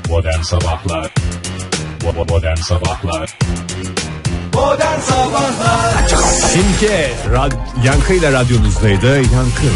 Modern Sabahlar. Modern Sabahlar. Modern Sabahlar. Simge yankıyla radyonuzdaydı. Yankı.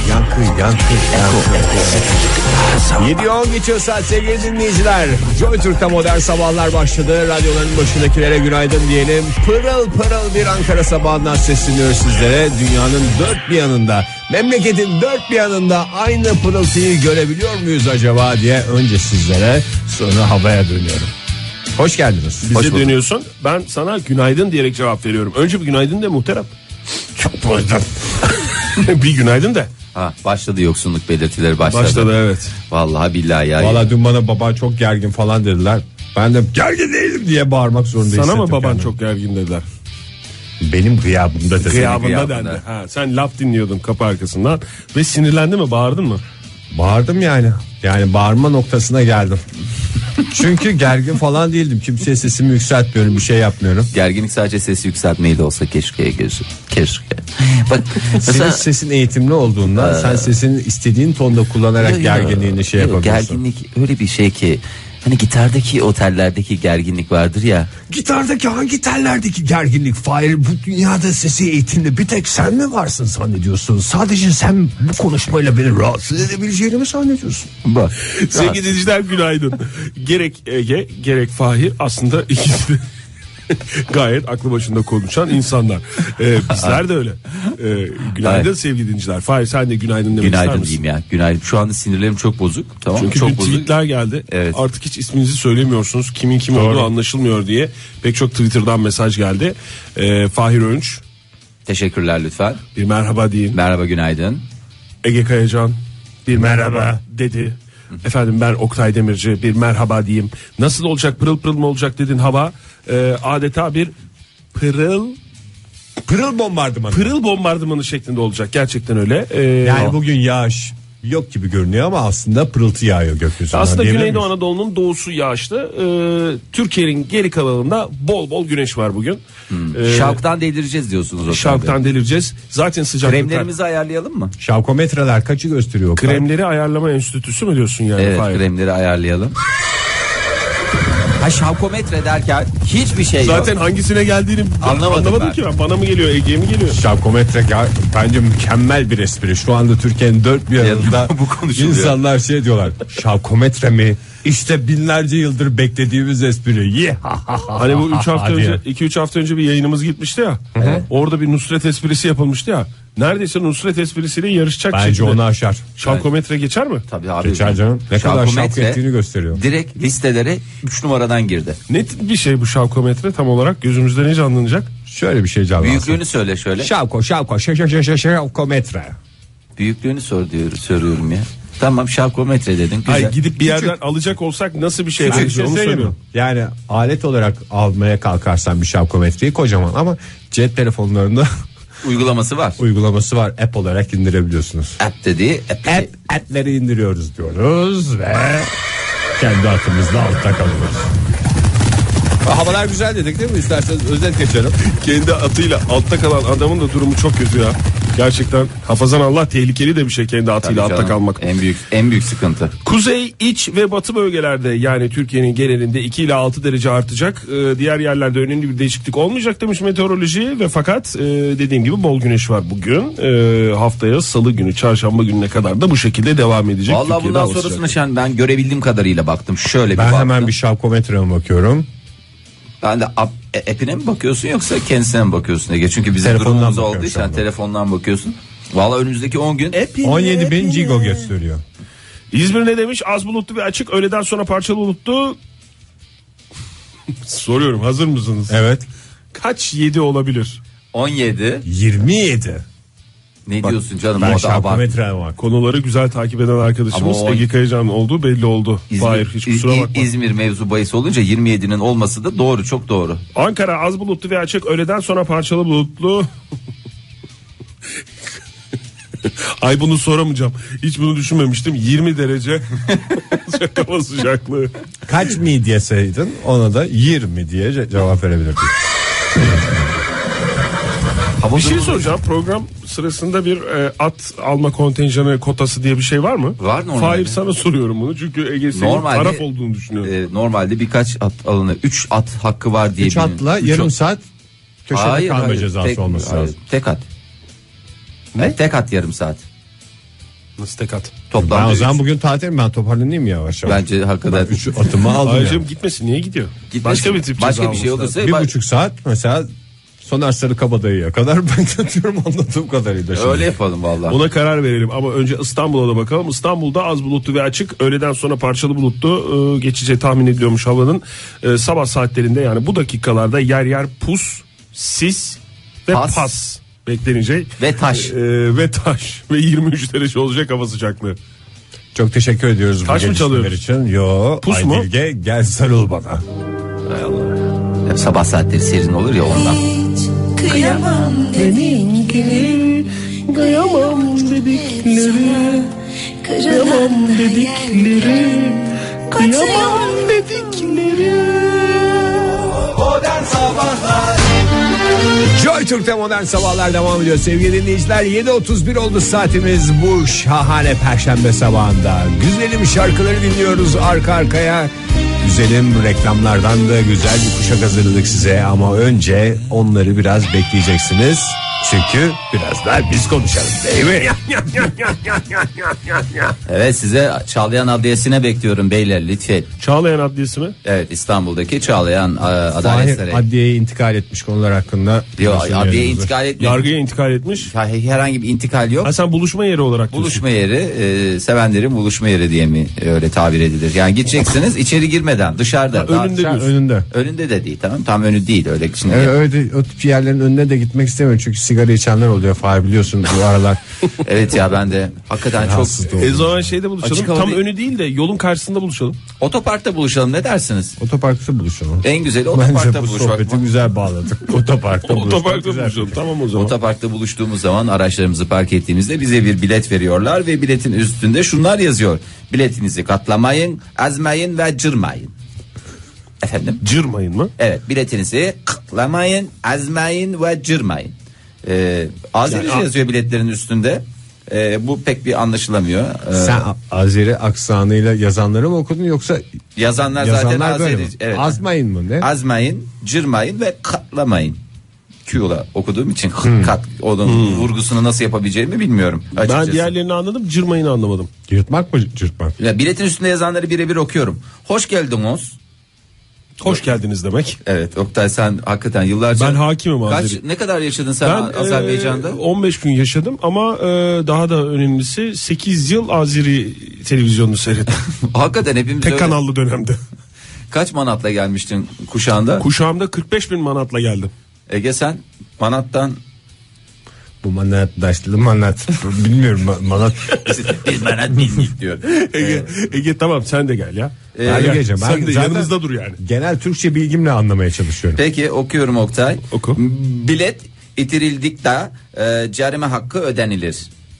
7:10 geçiyor saat sevgili dinleyiciler. Joy Türk'te Modern Sabahlar başladı. Radyoların başındakilere günaydın diyelim. Pırıl pırıl bir Ankara sabahından sesleniyoruz sizlere. Dünyanın dört bir yanında, memleketin dört bir yanında aynı pırıltıyı görebiliyor muyuz acaba diye önce sizlere, sonra havaya dönüyorum. Hoş geldiniz. Bize dönüyorsun. Ben sana günaydın diyerek cevap veriyorum. Önce bir günaydın de muhterem. Çok pardon. Bir günaydın de. Ha, başladı yoksunluk belirtileri başladı. Başladı evet. Vallahi billahi ya. Valla dün bana baba çok gergin falan dediler. Ben de gergin değilim diye bağırmak zorunda hissettim. Sana mı baban kendimi. çok gergin dediler? Benim gıyabımda da. Gıyabında dendi. Ha, sen laf dinliyordun kapı arkasından ve sinirlendi mi, bağırdın mı? Bağırdım yani. Yani bağırma noktasına geldim. Çünkü gergin falan değildim. Kimseye sesimi yükseltmiyorum, bir şey yapmıyorum. Gerginlik sadece sesi yükseltmeyle olsa keşke. Bak Senin mesela sesin eğitimli olduğundan sen sesini istediğin tonda kullanarak gerginliğini şey yapabiliyorsun. gerginlik öyle bir şey ki hani gitardaki otellerdeki gerginlik vardır ya. Gitardaki hangi tellerdeki gerginlik Fahir? Bu dünyada sesi eğitimli bir tek sen mi varsın zannediyorsun? Sadece sen bu konuşmayla beni rahatsız edebileceğini mi zannediyorsun? Bak. Sevgili dinleyiciler günaydın. Gerek Ege gerek Fahir aslında ikisi de gayet aklı başında konuşan insanlar. Bizler de öyle. Günaydın sevgili dinleyiciler. Fahir sen de günaydın demek ister Günaydın misin? diyeyim ya. Günaydın. Şu anda sinirlerim çok bozuk. Tamam. Çünkü çok dün tweetler geldi. Evet. Artık hiç isminizi söylemiyorsunuz. Kimin kim olduğu anlaşılmıyor diye. Pek çok Twitter'dan mesaj geldi. Fahir Önç. Teşekkürler lütfen. Bir merhaba deyin. Merhaba, günaydın. Ege Kayacan. Bir merhaba dedi. Efendim ben Oktay Demirci, bir merhaba diyeyim. Nasıl olacak, pırıl pırıl mı olacak dedin hava. Adeta bir Pırıl bombardımanı. pırıl bombardımanı şeklinde olacak. Gerçekten öyle. Yani bugün yağış yok gibi görünüyor ama aslında pırıltı yağıyor gökyüzünden. Aslında diyebilir Güneydoğu miyiz? Anadolu'nun doğusu yağışlı. Türkiye'nin geri kalanında bol bol güneş var bugün. Şavktan delireceğiz diyorsunuz o zaman. Şavktan delireceğiz. Zaten sıcaklıklar. Kremlerimizi ayarlayalım mı? Şavkometreler kaçı gösteriyor? Kremleri ayarlama enstitüsü mü diyorsun yani? Evet, Fahir? kremleri ayarlayalım. Ha, şavkometre derken hiçbir şey yok. Zaten hangisine geldiğini anlamadım ben. ki ben. Bana mı geliyor, Ege'ye mi geliyor? Şavkometre bence mükemmel bir espri. Şu anda Türkiye'nin dört bir yanında bu konuşuluyor. insanlar şey diyorlar. Şavkometre mi? İşte binlerce yıldır beklediğimiz espri. Hani bu 3 hafta diye. önce 2-3 hafta önce bir yayınımız gitmişti ya. Orada bir Nusret esprisi yapılmıştı ya. Neredeyse Nusret esprisiyle yarışacak Bence şekilde. onu aşar. Şavkometre geçer mi? Tabii abi. Geçer canım. Ne kadar şavk Şavkometre ettiğini gösteriyor. direkt listelere 3 numaradan girdi. Ne tip bir şey bu şavkometre tam olarak gözümüzde ne canlanacak? Şöyle bir şey canlansın. Büyüklüğünü söyle şöyle. Şavkometre. Büyüklüğünü soruyorum ya. Tamam, şavkometre dedin. Güzel. Ay gidip bir yerden alacak olsak nasıl bir şey Ben bir benziyor şey onu söyleyeyim mi? söylüyorum. Yani alet olarak almaya kalkarsan bir şavkometreyi kocaman ama cep telefonlarında Uygulaması var. uygulaması var. App olarak indirebiliyorsunuz. App dediği App'leri indiriyoruz diyoruz ve kendi atımızla altta kalıyoruz. Havalar güzel dedik değil mi? İsterseniz özet geçelim. Kendi atıyla altta kalan adamın da durumu çok kötü ya. Gerçekten hafazan Allah, tehlikeli de bir şey kendi atıyla Tabii altta canım, kalmak. en büyük sıkıntı. Kuzey, iç ve batı bölgelerde yani Türkiye'nin genelinde 2 ile 6 derece artacak. Diğer yerlerde önemli bir değişiklik olmayacak demiş meteoroloji ve fakat dediğim gibi bol güneş var bugün. Haftaya salı günü, çarşamba gününe kadar da bu şekilde devam edecek. Vallahi Türkiye'de bundan hava sonrasını sıcaklığı. ben görebildiğim kadarıyla baktım. Şöyle bir Ben baktım. hemen bir şavkometreme bakıyorum. Ben de app'ine mi bakıyorsun yoksa kendisine mi bakıyorsun Ege? Çünkü bizim Telefondan durumumuz bakıyorum olduğu şu için anda. telefondan bakıyorsun. Vallahi önümüzdeki 10 gün 17.000 gigo gösteriyor. İzmir ne demiş? Az bulutlu ve açık, öğleden sonra parçalı bulutlu. Soruyorum, hazır mısınız? Evet. Kaç 7 olabilir? 17. 27. Ne diyorsun canım? Ben O da abart. şavkometreme bak. Konuları güzel takip eden arkadaşımız Ama o- Ege Kayacan olduğu belli oldu. Hayır, hiç kusura bakma. İzmir mevzu bahis olunca 27'nin olması da doğru, çok doğru. Ankara az bulutlu ve açık, öğleden sonra parçalı bulutlu. Ay bunu soramayacağım. Hiç bunu düşünmemiştim. 20 derece hava sıcaklığı. Kaç mi diyeseydin ona da 20 diye cevap verebilirdik. Bir şey soracağım. Program sırasında bir at alma kontenjanı kotası diye bir şey var mı? Var normalde. Fahir sana soruyorum bunu çünkü Ege senin taraf olduğunu düşünüyorum. Normalde birkaç at alınır. 3 at hakkı var diye. 3 atla yarım saat köşede kalma cezası olması lazım. Tek at. Ne? Tek at yarım saat. Nasıl tek at? Toplam Ben o zaman bugün tatilim, ben toparlanayım ya yavaş yavaş. bence hakikaten 3 atımı aldım ya. Ayrıca gitmesin, niye gidiyor? Gitmesin. Başka bir şey olursa 1,5 saat mesela Soner Sarıkabadayı'ya kadar bekliyorum anladığım kadarıyla. Şimdi. öyle yapalım vallahi. Ona karar verelim ama önce İstanbul'a da bakalım. İstanbul'da az bulutlu ve açık, öğleden sonra parçalı bulutlu geçeceği tahmin ediliyormuş havanın. Sabah saatlerinde, yani bu dakikalarda yer yer pus, sis ve pas beklenecek. Ve taş. Ve taş ve 23 derece olacak hava sıcaklığı. Çok teşekkür ediyoruz Taş bu mı çalıyoruz? gelişmeler için. Yo, Pus mu? Aydilge gel sarıl bana. Hay Allah. Hep sabah saatleri serin olur ya ondan. Kıyamam dedikleri, kıyamam dedikleri, kıyamam dedikleri, kıyamam dedikleri. Modern Sabahlar. Joy Türk'te modern sabahlar devam ediyor sevgili dinleyiciler. 7.31 oldu saatimiz bu şahane perşembe sabahında. Güzelim şarkıları dinliyoruz arka arkaya. Güzelim reklamlardan da güzel bir kuşak hazırladık size. Ama önce onları biraz bekleyeceksiniz. Çünkü biraz daha biz konuşalım değil mi? Evet, size Çağlayan Adliyesi'ne bekliyorum beyler lütfen. Çağlayan Adliyesi mi? Evet, İstanbul'daki Çağlayan Adalet Fahir Sarayı. adliyeye intikal etmiş konular hakkında. Yok, adliyeye intikal etmiyor. Yargıya intikal etmiş. Herhangi bir intikal yok. Ha, sen buluşma yeri olarak Buluşma yeri, sevenlerin buluşma yeri diye mi öyle tabir edilir? Yani gideceksiniz içeri girmeden dışarıda. önünde daha, diyorsun. Önünde. önünde de değil, tamam, tam önü değil öyle şimdi. Öyle o tip yerlerin önüne de gitmek istemiyorum. Çünkü sigara içenler oluyor Fahir, biliyorsun bu aralar. Evet ya, ben de hakikaten çok. Rahatsız da oldum. O zaman şeyde buluşalım. Açık Tam havada- önü değil de yolun karşısında buluşalım. Otoparkta buluşalım, ne dersiniz? Otoparkta buluşalım. En güzeli Bence otoparkta bu buluşmak. sohbeti güzel bağladık. Otoparkta buluşmak Otoparkta güzel. buluşalım. Tamam o zaman. Otoparkta buluştuğumuz zaman araçlarımızı park ettiğimizde bize bir bilet veriyorlar ve biletin üstünde şunlar yazıyor: biletinizi katlamayın, azmayın ve cırmayın. Efendim? Cırmayın mı? Evet, biletinizi katlamayın, azmayın ve cırmayın. Azerice Yani- yazıyor biletlerin üstünde. Bu pek bir anlaşılamıyor. Sen Azeri aksanıyla yazanları mı okudun yoksa Yazanlar zaten yazanlar böyle mi? Azerice. Evet. Azmayın mı ne? Azmayın, cırmayın ve katlamayın. Q'la okuduğum için kat, onun vurgusunu nasıl yapabileceğimi bilmiyorum açıkçası. Ben diğerlerini anladım, cırmayını anlamadım. Yırtmak mı cırtmak? Ya, biletin üstünde yazanları birebir okuyorum. Hoş geldiniz. Hoş geldiniz demek. Evet, Oktay, sen hakikaten yıllarca. Ben hakimim Azeri. Ne kadar yaşadın sen Azerbaycan'da? 15 gün yaşadım ama daha da önemlisi 8 yıl Azeri televizyonunu seyrettim. Hakikaten hepimiz Tek öyle. kanallı dönemde. Kaç manatla gelmiştin kuşağında? Kuşağımda 45 bin manatla geldim. Ege, sen manattan Bu manat daşlı manat. Bilmiyorum manat. biz manat bildik diyor. Ege tamam, sen de gel ya. Ben de geleceğim. Sen de zaten yanımızda dur yani. genel Türkçe bilgimle anlamaya çalışıyorum. Peki, okuyorum Oktay. Oku. Bilet itirildik cerime hakkı ödenilir.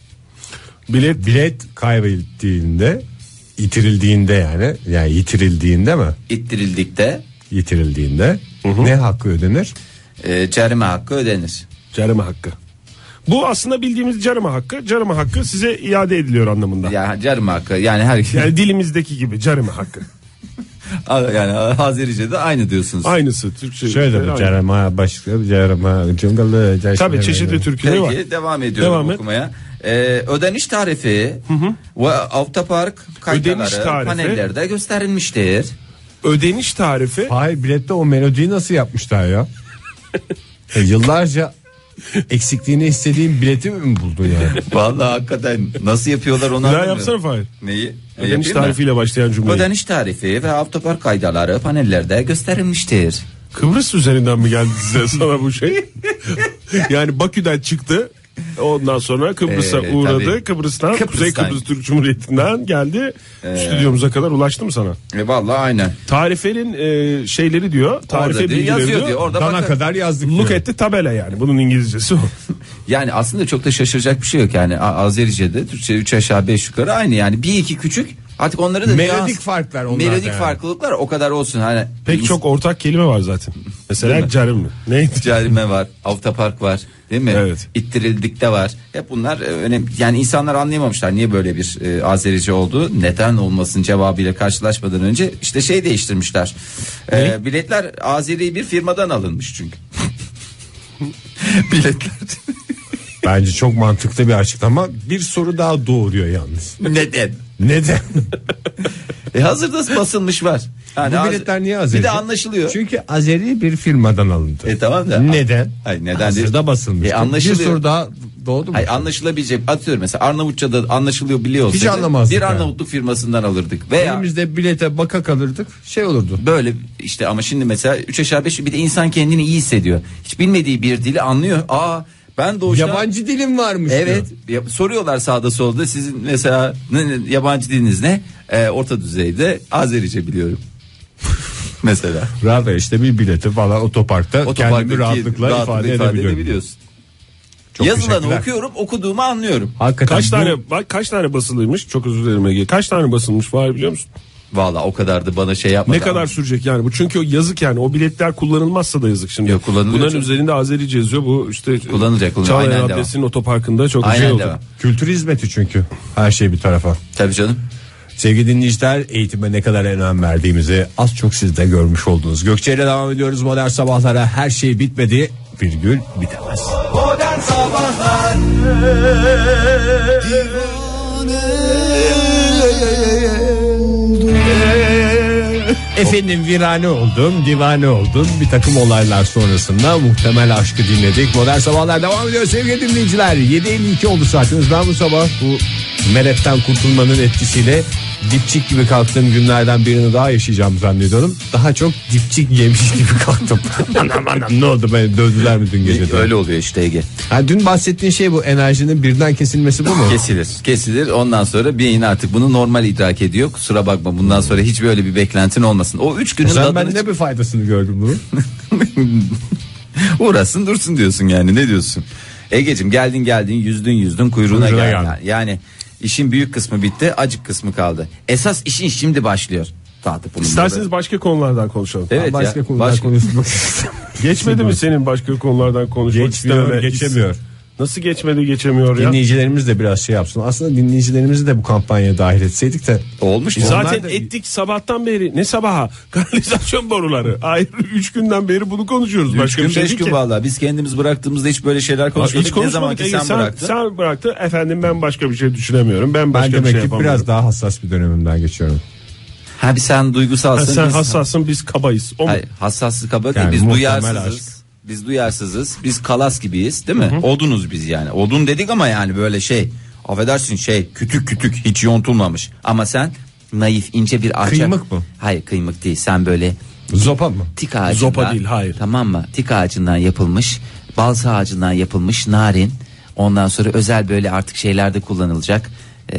Bilet kaybettiğinde, itirildiğinde yani yitirildiğinde mi? İttirildik Yitirildiğinde ne hakkı ödenir? cerime hakkı ödenir. Carime hakkı. Bu aslında bildiğimiz carime hakkı. Carime hakkı size iade ediliyor anlamında. Yani cerime hakkı, yani her Yani dilimizdeki gibi carime hakkı. yani Azerice'de aynı diyorsunuz. Aynısı Türkçe. Şöyle bir Aynı. carama başka bir carama cıngalı. Tabii çeşitli türküleri var. Peki, devam ediyorum Devam et. okumaya. Ödeniş tarifi ve avtopark Ödeniş kayıtları tarifi. panellerde gösterilmiştir. Ödeniş tarifi. Hayır, bilette o melodiyi nasıl yapmışlar ya? Yıllarca eksikliğini istediğin bileti mi buldun yani? Vallahi hakikaten nasıl yapıyorlar onu Bir daha anlamıyorum. yapsana Fahir. Neyi? Ödeniş Yapayım mı? tarifiyle başlayan cümleyi. Ödeniş tarifi ve avtopark kaydaları panellerde gösterilmiştir. Kıbrıs üzerinden mi geldi size sana bu şey? Yani Bakü'den çıktı. Ondan sonra Kıbrıs'a uğradı. tabii. Kıbrıs'tan, Kuzey Kıbrıs'tan. Kıbrıs Türk Cumhuriyeti'nden geldi. Stüdyomuza kadar ulaştı mı sana? Vallahi aynen. Tarifenin şeyleri diyor. Tarife Orada diyor, bilgileri yazıyor diyor. diyor. Orada Dana bakın. kadar yazdık Look diyor. at the tabela yani. Bunun İngilizcesi o. Yani aslında çok da şaşıracak bir şey yok yani. Azerice'de Türkçe 3 aşağı 5 yukarı aynı yani. Bir iki küçük. Artık onları da Melodik farklar onlar da Melodik yani. farklılıklar o kadar olsun. Hani Pek çok ortak kelime var zaten. Mesela carime. Neydi? Carime var, avtopark var, değil mi? Evet. İttirildik de var. Hep bunlar önemli. Yani insanlar anlayamamışlar niye böyle bir Azerice oldu. Neden olmasın cevabıyla karşılaşmadan önce işte şey değiştirmişler. Biletler Azeri bir firmadan alınmış çünkü. Biletler. Bence çok mantıklı bir açıklama. Bir soru daha doğuruyor yalnız. Neden? Neden? Hazırda basılmış var. Yani Bu biletler niye Azeri? Bir de anlaşılıyor. Çünkü Azeri bir firmadan alındı. Tamam da. Neden? Hayır, neden Hazırda değil. basılmış. Anlaşılıyor. Bir soru daha doğdu mu? Hayır, anlaşılabilecek. Atıyorum mesela Arnavutça'da anlaşılıyor biliyor Hiç olsaydı anlamazdık bir yani. Arnavutluk firmasından alırdık. Veya Elimizde bilete baka kalırdık, şey olurdu. böyle işte ama şimdi mesela 3 aşağı 5 bir de insan kendini iyi hissediyor. Hiç bilmediği bir dili anlıyor. Ben doğuştan Yabancı dilim varmış evet diyor. soruyorlar sağda solda sizin mesela yabancı diliniz ne? Orta düzeyde Azerice biliyorum. Mesela. Rahat işte bir bileti falan otoparkta kendimi rahatlıkla ifade edebiliyorum. Çok Yazılanı teşekkürler. okuyorum, okuduğumu anlıyorum. Hakikaten Kaç tane basılıymış? Çok özür dilerim Ege. Kaç tane basılmış var biliyor musun? Valla o kadar da bana şey yapmadı. Ne kadar sürecek yani bu? Çünkü o yazık yani. O biletler kullanılmazsa da yazık şimdi. Yok, kullanılıyor. Bunların üzerinde Azerice yazıyor. Bu işte Kullanılacak. Çağlayan Aynen Adliyesi'nin otoparkında çok Aynen şey oldu. devam. kültür hizmeti çünkü her şey bir tarafa. Tabii canım. Sevgili dinleyiciler, eğitime ne kadar önem verdiğimizi az çok siz de görmüş oldunuz. Gökçe ile devam ediyoruz modern sabahlara. Her şey bitmedi, virgül bitemez. Modern Sabahlar. Efendim virane oldum, divane oldum. Bir takım olaylar sonrasında muhtemel aşkı dinledik. Modern sabahlar devam ediyor sevgili dinleyiciler. 7.52 oldu saatimiz. Ben bu sabah bu meletten kurtulmanın etkisiyle dipçik gibi kalktığım günlerden birini daha yaşayacağım zannediyorum. Daha çok dipçik yemiş gibi kalktım. anam ne oldu, beni dövdüler mi dün gece? Öyle oluyor işte Ege. Ha, dün bahsettiğin şey bu, enerjinin birden kesilmesi bu mu? Kesilir. Ondan sonra beyin artık bunu normal idrak ediyor. Kusura bakma, bundan sonra hiç böyle bir beklentin olmasın. O 3 günün Sen tadını ben ne bir faydasını gördüm bunun? uğraşsın dursun diyorsun yani, ne diyorsun? Egeciğim geldin yüzdün kuyruğuna Kuyruğuna geldin. geldin. Yani işin büyük kısmı bitti, acık kısmı kaldı. Esas işin şimdi başlıyor. İsterseniz başka konulardan konuşalım. Evet Başka ya, konular konuşmak istemiyorum. Geçmedi mi senin başka konulardan konuşmak istememe? Geçemiyor. Nasıl geçemiyor ya? Dinleyicilerimiz de biraz şey yapsın. Aslında dinleyicilerimizi de bu kampanyaya dahil etseydik de. olmuş. Zaten Onlar da- ettik sabahtan beri. Ne sabaha? Kanalizasyon boruları. Ayrı 3 günden beri bunu konuşuyoruz. 3 Başka gün bir şey 5 değil gün ki. valla biz kendimiz bıraktığımızda hiç böyle şeyler konuşmadık. Ne zaman ki Ege, sen bıraktın. Sen bıraktın. Efendim ben başka bir şey düşünemiyorum. Ben başka Ben bir şey demek ki yapamıyorum. biraz daha hassas bir dönemimden geçiyorum. Ha bir sen duygusalsın. Sen biz- hassassın, biz kabayız. O mu? Hayır, hassaslık kaba değil, Yani biz muhtemel duyarsızız. Biz duyarsızız. Biz kalas gibiyiz, değil mi? Odunuz biz yani. Odun dedik ama yani böyle şey, affedersin şey, kütük hiç yontulmamış. Ama sen naif, ince bir ağaç. Kıymık mı? Hayır, kıymık değil. Sen böyle Zopa mı? tik ağacından. Zopa değil, hayır. Tamam mı? Tik ağacından yapılmış, balsa ağacından yapılmış narin. Ondan sonra özel böyle artık şeylerde kullanılacak.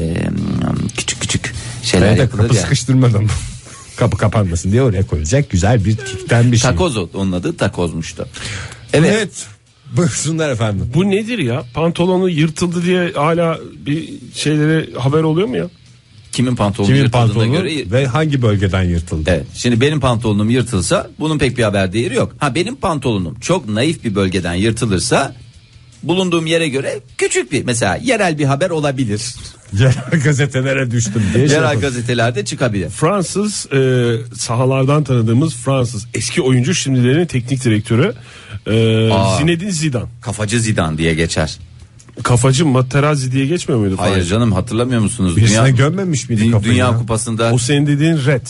Küçük şeyler Evet, yapılır kapı ya. sıkıştırmadım. Kapı kapanmasın diye oraya koyacak güzel bir tikten bir şey. Takoz onun adı, takozmuştu. Evet. Buyursunlar efendim. Bu nedir ya? Pantolonu yırtıldı diye hala bir şeylere haber oluyor mu ya? Kimin pantolonu Kimin yırtıldığına pantolonu göre. ve hangi bölgeden yırtıldı? Evet. Şimdi benim pantolonum yırtılsa bunun pek bir haber değeri yok. Ha benim pantolonum çok naif bir bölgeden yırtılırsa bulunduğum yere göre küçük bir, mesela yerel bir haber olabilir. Yerel gazetelere düştüm diye. şey Yerel yapalım. gazetelerde çıkabilir. Fransız sahalardan tanıdığımız Fransız eski oyuncu, şimdilerin teknik direktörü Zinedine Zidane. Kafacı Zidane diye geçer. Kafacı Materazzi diye geçmiyor muydu? Hayır Fahir? canım, hatırlamıyor musunuz? Birisine gömmemiş miydi kafayı Dünya ya? Kupası'nda O senin dediğin red.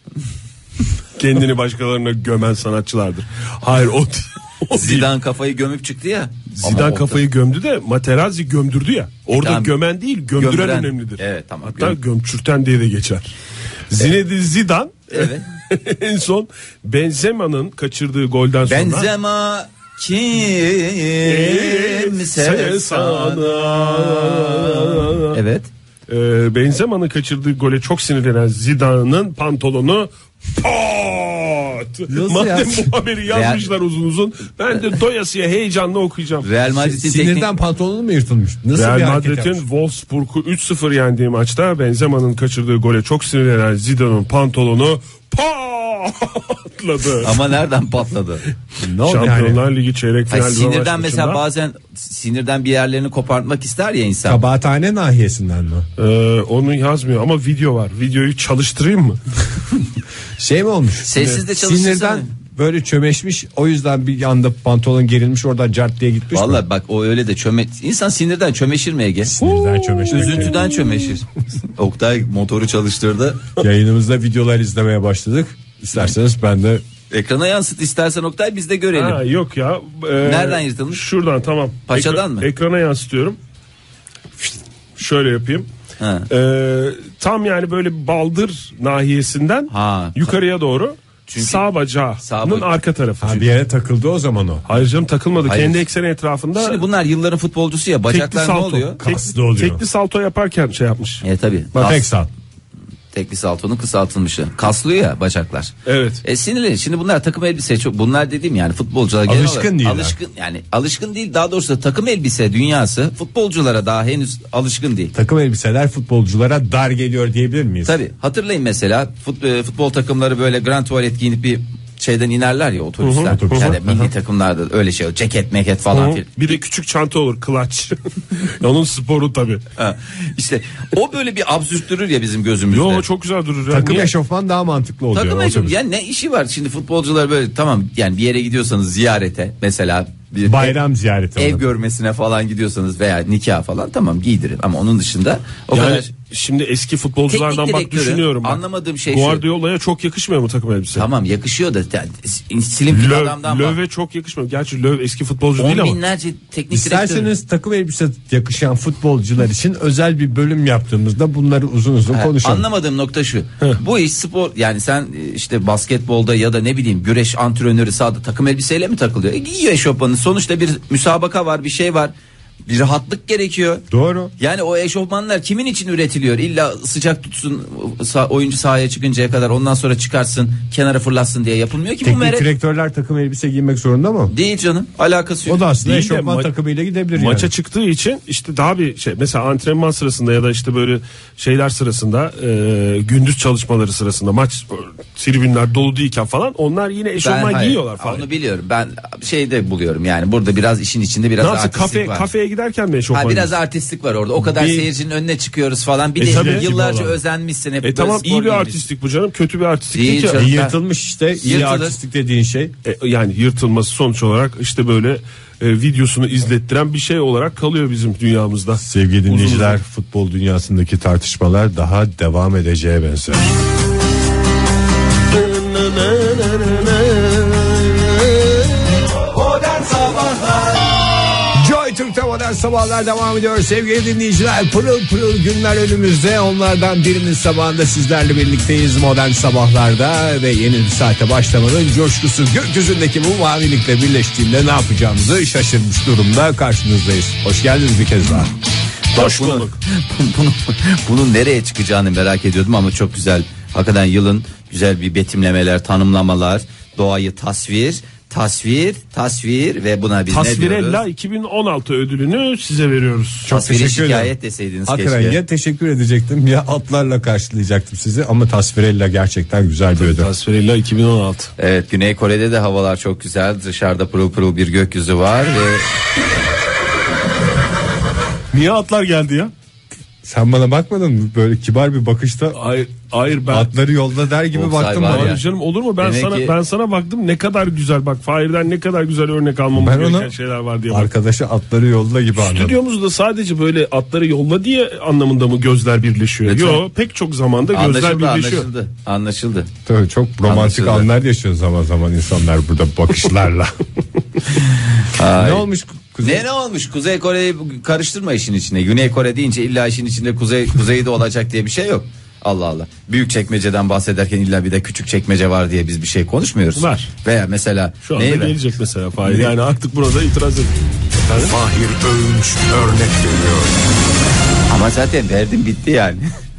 Kendini başkalarına gömen sanatçılardır. Hayır o değil. Zidane kafayı gömüp çıktı ya. Zidane Ama kafayı gömdü de Materazzi gömdürdü ya. Orada tamam. gömen değil, gömdüren Gömdüren. önemlidir. Evet, tamam. Hatta gömçürten diye de geçer. Zinedine Zidane Evet. en son Benzema'nın kaçırdığı golden sonra Benzema kimse sana. Evet. Benzema'nın kaçırdığı gole çok sinirlenen Zidane'ın pantolonu Madem bu haberi yazmışlar uzun uzun, ben de doyasıya heyecanla okuyacağım. Real Madrid'in Sinirden pantolonu mu yırtılmış? Nasıl bir Real hareket Madrid'in yapmış? Wolfsburg'u 3-0 yendiği maçta Benzema'nın kaçırdığı gole çok sinirlenen Zidane'ın pantolonu patladı. Ama nereden patladı? Ne oldu yani? Şampiyonlar Ligi çeyrek final Sinirden mesela bazen sinirden bir yerlerini kopartmak ister ya insan. Kabahathane nahiyesinden mi? Onu yazmıyor ama video var. Videoyu çalıştırayım mı? Şey mi olmuş? Sessiz de çalıştırsana. Sinirden böyle çömeşmiş, o yüzden bir yanda pantolon gerilmiş, oradan cart diye gitmiş. Vallahi bak o öyle de insan sinirden çömeşir mi Ege? Sinirden çömeşmek. Üzüntüden çömeşir. Oktay motoru çalıştırdı. Yayınımızda videolar izlemeye başladık. İsterseniz ben de Ekrana yansıt istersen Oktay, biz de görelim. Ha, yok ya. Nereden yırtılmış? Şuradan, tamam. Paçadan mı? Ekrana yansıtıyorum. Şöyle yapayım. Ha. Tam yani böyle baldır nahiyesinden yukarıya doğru. Çünkü sağ bacağının arka tarafı. bir yere takıldı o zaman o. Hayır canım, takılmadı. Hayır. Kendi ekseni etrafında. Şimdi bunlar yılların futbolcusu ya, bacaklar ne oluyor? Kaslı oluyor. Tekli salto yaparken şey yapmış. Tabii. Tek sağ. Tekli saltonun kısaltılmışı. Kaslıyor ya bacaklar. Evet. Sinirli. Şimdi bunlar takım elbise çok. Bunlar dediğim yani futbolcular Alışkın değiller. Alışkın değil. Daha doğrusu takım elbise dünyası futbolculara daha henüz alışkın değil. Takım elbiseler futbolculara dar geliyor diyebilir miyiz? Tabii. Hatırlayın mesela futbol takımları böyle grand tuvalet giyinip bir şeyden inerler ya, otobüsler. Yani milli takımlarda öyle şey, ceket meket falan filan. Bir de küçük çanta olur, clutch. Onun sporu tabii. İşte o böyle bir absürttürür ya bizim gözümüzde. Yo, çok güzel durur. Takım Niye? eşofman daha mantıklı oluyor. Takım eşofman yani ne işi var şimdi futbolcular böyle, tamam yani bir yere gidiyorsanız ziyarete mesela, bir bayram ziyareti. ev görmesine falan gidiyorsanız veya nikah falan, tamam giydirin, ama onun dışında o Yani kadar. şimdi eski futbolculardan Teknik bak direktörü, düşünüyorum. anlamadığım şey şu. Guardiola'ya çok yakışmıyor mu takım elbise? Tamam yakışıyor da slim fit adamdan bak. Löw'e çok yakışmıyor. Gerçi Löw eski futbolcu değil On ama. binlerce teknik direktör. İsterseniz takım elbise yakışan futbolcular için özel bir bölüm yaptığımızda bunları uzun uzun konuşalım. Anlamadığım nokta şu. Bu iş spor, yani sen işte basketbolda ya da ne bileyim güreş antrenörü sahada takım elbiseyle mi takılıyor? Giyiyor eşofmanı. Sonuçta bir müsabaka var, bir şey var. Bir rahatlık gerekiyor. Doğru. Yani o eşofmanlar kimin için üretiliyor? İlla sıcak tutsun oyuncu sahaya çıkıncaya kadar, ondan sonra çıkarsın kenara fırlatsın diye yapılmıyor ki. Teknik direktörler takım elbise giymek zorunda mı? Değil canım, alakası yok. O da aslında Değil de eşofman takımıyla gidebilir Maça yani. çıktığı için işte daha bir şey, mesela antrenman sırasında ya da işte böyle şeyler sırasında, gündüz çalışmaları sırasında, maç tribünler dolu değilken falan, onlar yine eşofman giyiyorlar falan. Onu biliyorum. Ben şeyde buluyorum yani, burada biraz işin içinde biraz Nasıl artistlik var. kafeye giderken mi eşofman? Biraz artistlik var orada. O kadar seyircinin önüne çıkıyoruz falan. Bir de tabii. yıllarca özenmişsin hep. böyle Tamam, spor iyi bir giymiş. artistlik bu canım. Kötü bir artistlik Değil değil ki. canım. Yırtılmış işte. İyi Yırtılır. artistlik dediğin şey. Yani yırtılması sonuç olarak işte böyle videosunu izlettiren bir şey olarak kalıyor bizim dünyamızda. Sevgili Uzun dinleyiciler, uzun. futbol dünyasındaki tartışmalar daha devam edeceğe benzer. Modern Sabahlar Joy Türk'te modern sabahlar devam ediyor sevgili dinleyiciler. Pırıl pırıl günler önümüzde, onlardan birinin sabahında sizlerle birlikteyiz modern sabahlarda ve yeni bir saate başlamanın coşkusu gökyüzündeki bu mavilikle birleştiğinde ne yapacağımızı şaşırmış durumda karşınızdayız. Hoş geldiniz bir kez daha. Hoş bulduk. Bunun nereye çıkacağını merak ediyordum ama çok güzel. Hakikaten yılın güzel bir betimlemeler, tanımlamalar, doğayı tasvir ve buna biz ne Tasvirella diyoruz? 2016 ödülünü size veriyoruz. Tasviri teşekkür ederim. şikayet deseydiniz Hakikaten keşke. ya teşekkür edecektim ya atlarla karşılayacaktım sizi, ama Tasvirella gerçekten güzel bir ödül. Tasvirella 2016. Evet, Güney Kore'de de havalar çok güzel. Dışarıda pırıl pırıl bir gökyüzü var ve Niye atlar geldi ya? Sen bana bakmadın mı böyle kibar bir bakışta? Hayır ben. Atları yolda der gibi Oksay baktım var bana. ya. Hayır canım, olur mu? Ben Demek sana ki- baktım, ne kadar güzel, bak Fahir'den ne kadar güzel örnek almamız Ben gereken onu şeyler var diye bak. arkadaşı atları yolda gibi anladım. Stüdyomuzda sadece böyle atları yolla diye anlamında mı gözler birleşiyor? Lütfen. Yok, pek çok zamanda gözler birleşiyor. Anlaşıldı. Tabii çok romantik Anlaşıldı. anlar yaşıyor zaman zaman insanlar burada bakışlarla. Ne olmuş Kuzey? Ne olmuş? Kuzey Kore'yi karıştırma işin içine. Güney Kore deyince illa işin içinde kuzeyde olacak diye bir şey yok. Allah Allah. Büyük çekmeceden bahsederken illa bir de küçük çekmece var diye biz bir şey konuşmuyoruz. Var. Veya mesela Şu anda neyi ver? gelecek mesela Fahir. Yani artık burada itiraz edin. Fahir Öğünç örnek veriyor. Ama zaten verdim bitti yani.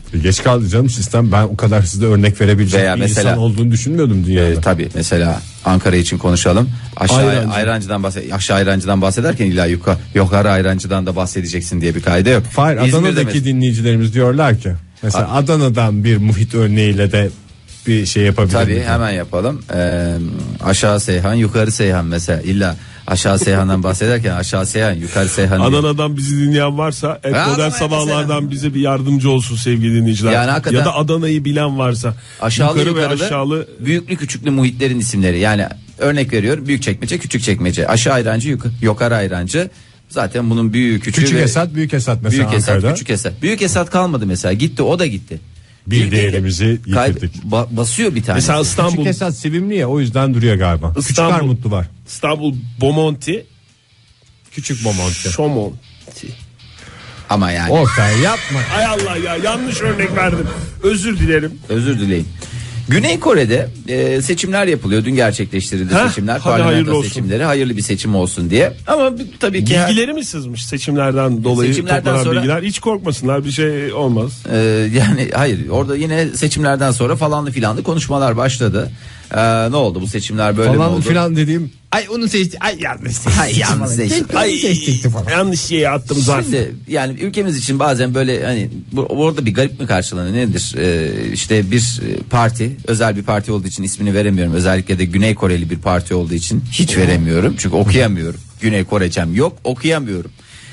Geç kaldı canım sistem. Ben o kadar size örnek verebilecek Veya bir mesela- insan olduğunu düşünmüyordum dünyada. Tabii mesela Ankara için konuşalım. Aşağı Ayrancı. aşağı ayrancıdan bahsederken illa yukarı ayrancıdan da bahsedeceksin diye bir kaide yok. Hayır, İzmir'de Adana'daki mesela- dinleyicilerimiz diyorlar ki mesela Adana'dan bir muhit örneğiyle de bir şey yapabilir Tabii miyiz? hemen yapalım. Aşağı Seyhan, yukarı Seyhan mesela. İlla aşağı Seyhan'dan bahsederken aşağı Seyhan, yukarı Seyhan. diye. Adana'dan bizi dinleyen varsa modern Adana'ya sabahlardan mesela. bize bir yardımcı olsun sevgili dinleyiciler. Yani hakikaten- ya da Adana'yı bilen varsa Aşağılı yukarı ve yukarılı, aşağılı büyüklü küçüklü muhitlerin isimleri. Yani örnek veriyorum, Büyükçekmece, Küçükçekmece, aşağı ayrancı, yukarı ayrancı. Zaten bunun büyük küçüğü Küçük ve Esat, Büyük Esat mesela Büyük Esat, Ankara'da. Küçük Esat. Büyük Esat kalmadı mesela, gitti, o da gitti. Bir değerimizi yitirdik. Basıyor bir tane. mesela İstanbul Küçük Esat sevimli ya, o yüzden duruyor galiba. Küçük İstanbul. Armutlu var. İstanbul Bomonti, Küçük Bomonti. Şomonti. Ama yani Oktay yapma. Ay Allah ya, yanlış örnek verdim. Özür dilerim. özür dileyin. Güney Kore'de seçimler yapılıyor. Dün gerçekleştirildi Heh, seçimler. hadi hayırlı Parlamento olsun. seçimleri, hayırlı bir seçim olsun diye. Ama tabii ki Bilgileri mi sızmış seçimlerden dolayı Seçimlerden toplanan sonra- bilgiler? Hiç korkmasınlar, bir şey olmaz. yani hayır, orada yine seçimlerden sonra falanlı filanlı konuşmalar başladı. Ne oldu bu seçimler böyle mi Falan oldu? filan dediğim. Ay onu seçti. Ay yanlış seçti. Ay yanlış seçti. Ay yanlış şeye attım zaten. Şimdi yani ülkemiz için bazen böyle hani orada bir garip mi karşılanıyor nedir? İşte bir parti, özel bir parti olduğu için ismini veremiyorum. Özellikle de Güney Koreli bir parti olduğu için hiç veremiyorum. Çünkü okuyamıyorum. Güney Korecem yok, okuyamıyorum.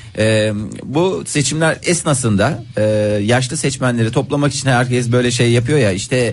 Bu seçimler esnasında yaşlı seçmenleri toplamak için herkes böyle şey yapıyor ya, işte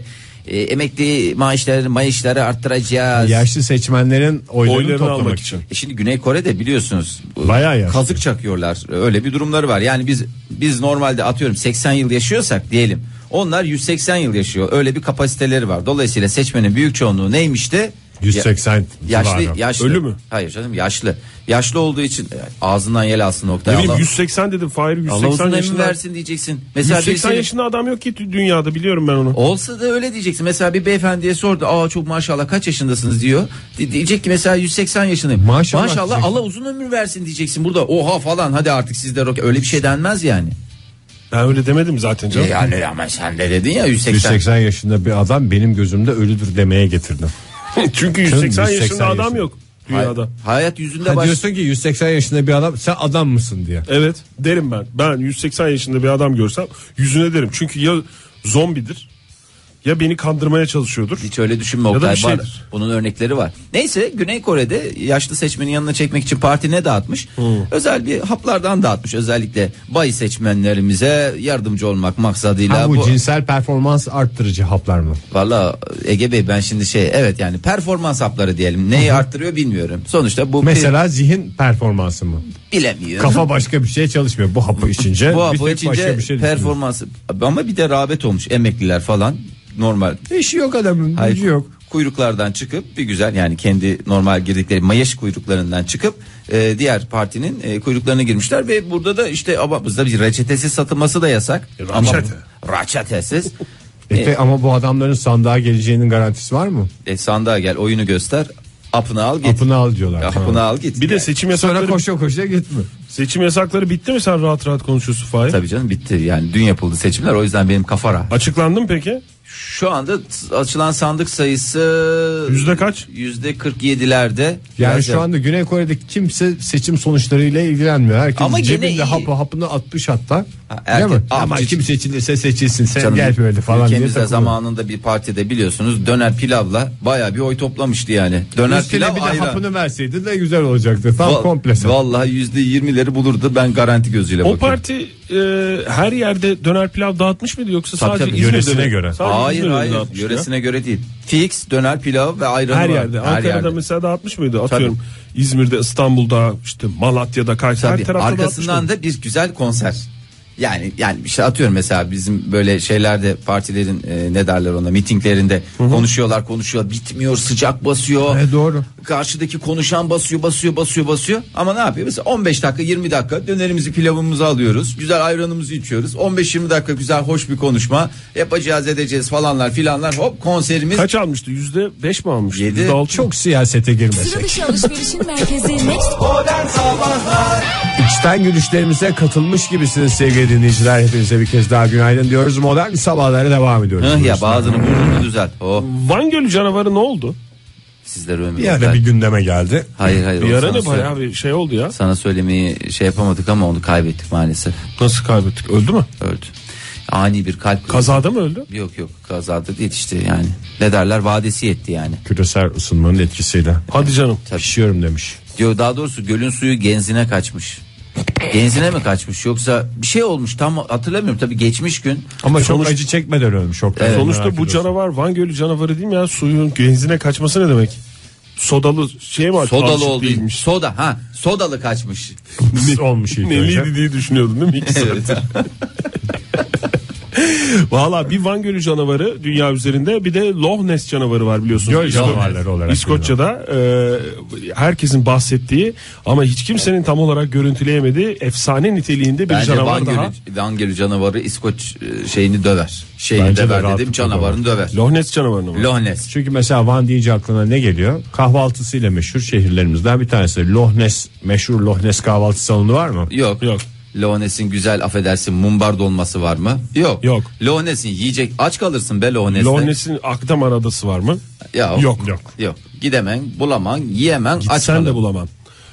emekli maaşları arttıracağız. Yaşlı seçmenlerin oylarını Oylarını toplamak almak için. için. Şimdi Güney Kore'de biliyorsunuz Bayağı yaşlı. kazık çakıyorlar. Öyle bir durumları var. Yani biz normalde atıyorum 80 yıl yaşıyorsak diyelim. Onlar 180 yıl yaşıyor. Öyle bir kapasiteleri var. Dolayısıyla seçmenin büyük çoğunluğu neymişti? 180 civarı. Yaşlı. Ölü mü? Hayır canım, yaşlı. Yaşlı olduğu için ağzından yel alsın Ne Oktay. bileyim, Allah, 180 dedim Fahir, Allah 180 uzun ömür yaşında. versin diyeceksin. Mesela 180 birisi- yaşında adam yok ki dünyada, biliyorum ben onu. Olsa da öyle diyeceksin. Mesela bir beyefendiye sordu. Aa çok maşallah, kaç yaşındasınız diyor. Diyecek ki mesela 180 yaşındayım. Maşallah Maşallah diyeceksin. Allah uzun ömür versin diyeceksin. Burada oha falan, hadi artık siz de öyle bir şey denmez yani. Ben öyle demedim zaten canım. Yani ama sen de dedin ya 180. 180 yaşında bir adam benim gözümde ölüdür demeye getirdim. Çünkü 180 180 yaşında adam yaşında. yok dünyada. Hayat yüzünde Ha, diyorsun ki 180 yaşında bir adam, sen adam mısın diye. Evet derim ben. Ben 180 yaşında bir adam görsem yüzüne derim. Çünkü ya zombidir ya beni kandırmaya çalışıyordur. Hiç öyle düşünme Ya da Oktay. bir Var. şeydir. Bunun örnekleri var. Neyse, Güney Kore'de yaşlı seçmenin yanına çekmek için parti ne dağıtmış? Özel bir haplardan dağıtmış. Özellikle bayi seçmenlerimize yardımcı olmak maksadıyla. Ha, bu cinsel performans arttırıcı haplar mı? Valla Ege Bey, ben şimdi evet yani performans hapları diyelim. Neyi arttırıyor bilmiyorum. Sonuçta bu Mesela zihin performansı mı? bilemiyorum. Kafa başka bir şeye çalışmıyor. Bu hapı içince. Bu bir hapı tek içince başka bir şey düşünüyor. performansı, ama bir de rağbet olmuş, emekliler falan normal. İşi yok adamın. Hayır, Gücü yok. kuyruklardan çıkıp bir güzel, yani kendi normal girdikleri mayaş kuyruklarından çıkıp diğer partinin kuyruklarına girmişler ve burada da işte bizde bir reçetesiz satılması da yasak. Reçete. Ama reçetesiz. Ama bu adamların sandığa geleceğinin garantisi var mı? Sandığa gel, oyunu göster, apını al git. Apını al diyorlar. Apını al git. Bir de seçim Sonra yasakları, koşa koşa gitme. seçim yasakları bitti mi, sen rahat rahat konuşuyorsun Fahir? Tabii canım, bitti yani, dün yapıldı seçimler, o yüzden benim kafa rahat. Açıklandı mı peki? Şu anda açılan sandık sayısı Yüzde kaç? %47'lerde. Yani Biraz şu anda Güney Kore'deki kimse seçim sonuçlarıyla ilgilenmiyor. Herkes Ama gene cebinde iyi. hapını atmış hatta. erken- Değil mi? Aa, Ama ciddi- kim seçilirse seçilsin, sen Canım, gel böyle falan diye ülkemizde takılıyor. zamanında bir partide biliyorsunuz döner pilavla bayağı bir oy toplamıştı yani. Döner Üstüne pilav bir de ayran. hapını verseydi de güzel olacaktı. Tam komple. Vallahi %20'leri bulurdu, ben garanti gözüyle O bakıyorum. parti her yerde döner pilav dağıtmış mıydı, yoksa Tabii, sadece tabii. İzmir'de Yöresine mi? göre. Sadece Hayır İzmir'de hayır, dağıtmış ya. yöresine göre değil. Fix döner pilav ve ayranı Her var. yerde. Ankara'da yerde. mesela dağıtmış mıydı? Atıyorum İzmir'de, İstanbul'da, işte Malatya'da, Kayseri, her Tabii, tarafta arkasından dağıtmış da bir güzel konser. Yani işte atıyorum mesela bizim böyle şeylerde, partilerin ne derler ona, mitinglerinde konuşuyorlar bitmiyor, sıcak basıyor. Doğru. Karşıdaki konuşan basıyor ama ne yapıyor? Mesela 15 dakika 20 dakika dönerimizi, pilavımızı alıyoruz, güzel ayranımızı içiyoruz, 15-20 dakika güzel hoş bir konuşma yapacağız, edeceğiz falanlar filanlar, hop konserimiz. Kaç almıştı? %5 mi almıştı? 7. %6 Çok siyasete girmesek. Sıra dışı alışverişin merkezi Next. Modern Sabahlar İçten gülüşlerimize katılmış gibisiniz sevgili dinleyiciler, hepinize bir kez daha günaydın diyoruz. Modern sabahlara devam ediyoruz. Ya bazını burnunu düzelt. Van Gölü canavarı ne oldu? Sizler ömür. Bir ara bir gündeme geldi. Hayır. Bir ara ne bayağı bir şey oldu ya. Sana söylemeyi şey yapamadık ama onu kaybettik maalesef. Nasıl kaybettik? Öldü mü? Öldü. Ani bir kalp krizi. Kazada mı öldü? Yok kazada değil işte yani. Ne derler, vadesi yetti yani. Küresel ısınmanın etkisiyle. Hadi canım. Pişiyorum demiş. Diyor, daha doğrusu gölün suyu genzine kaçmış. Genzine mi kaçmış yoksa bir şey olmuş, tam hatırlamıyorum tabii, geçmiş gün. Ama çok acı çekmeden ölmüş. Evet. Sonuçta bu canavar Van Gölü canavarı değil mi ya? Suyun genzine kaçması ne demek? Sodalı şey mi? Sodalı oldu. Sodalı kaçmış. olmuş ilk önce. Neliydi diye düşünüyordun değil mi? Evet. Valla bir Van Gölü canavarı dünya üzerinde, bir de Loch Ness canavarı var biliyorsunuz. Göl canavarları olarak. İskoçya'da herkesin bahsettiği ama hiç kimsenin tam olarak görüntüleyemediği efsane niteliğinde bir Bence canavar daha. Van Gölü canavarı İskoç şeyini döver. Bence de döver rahatlıkla dedim, canavarını döver. Loch Ness canavarını mı? Loch Ness. Çünkü mesela Van deyince aklına ne geliyor? Kahvaltısıyla meşhur şehirlerimizden bir tanesi. Loch Ness, meşhur Loch Ness kahvaltı salonu var mı? Yok. Loch Ness'in güzel, affedersin, mumbar dolması var mı? Yok. Loch Ness'in yiyecek, aç kalırsın be Loch Ness'te. Loch Ness'in Akdamar Adası var mı? Yok. Gidemen, bulaman, yiyemen, aç Sen kalır. de bulamam.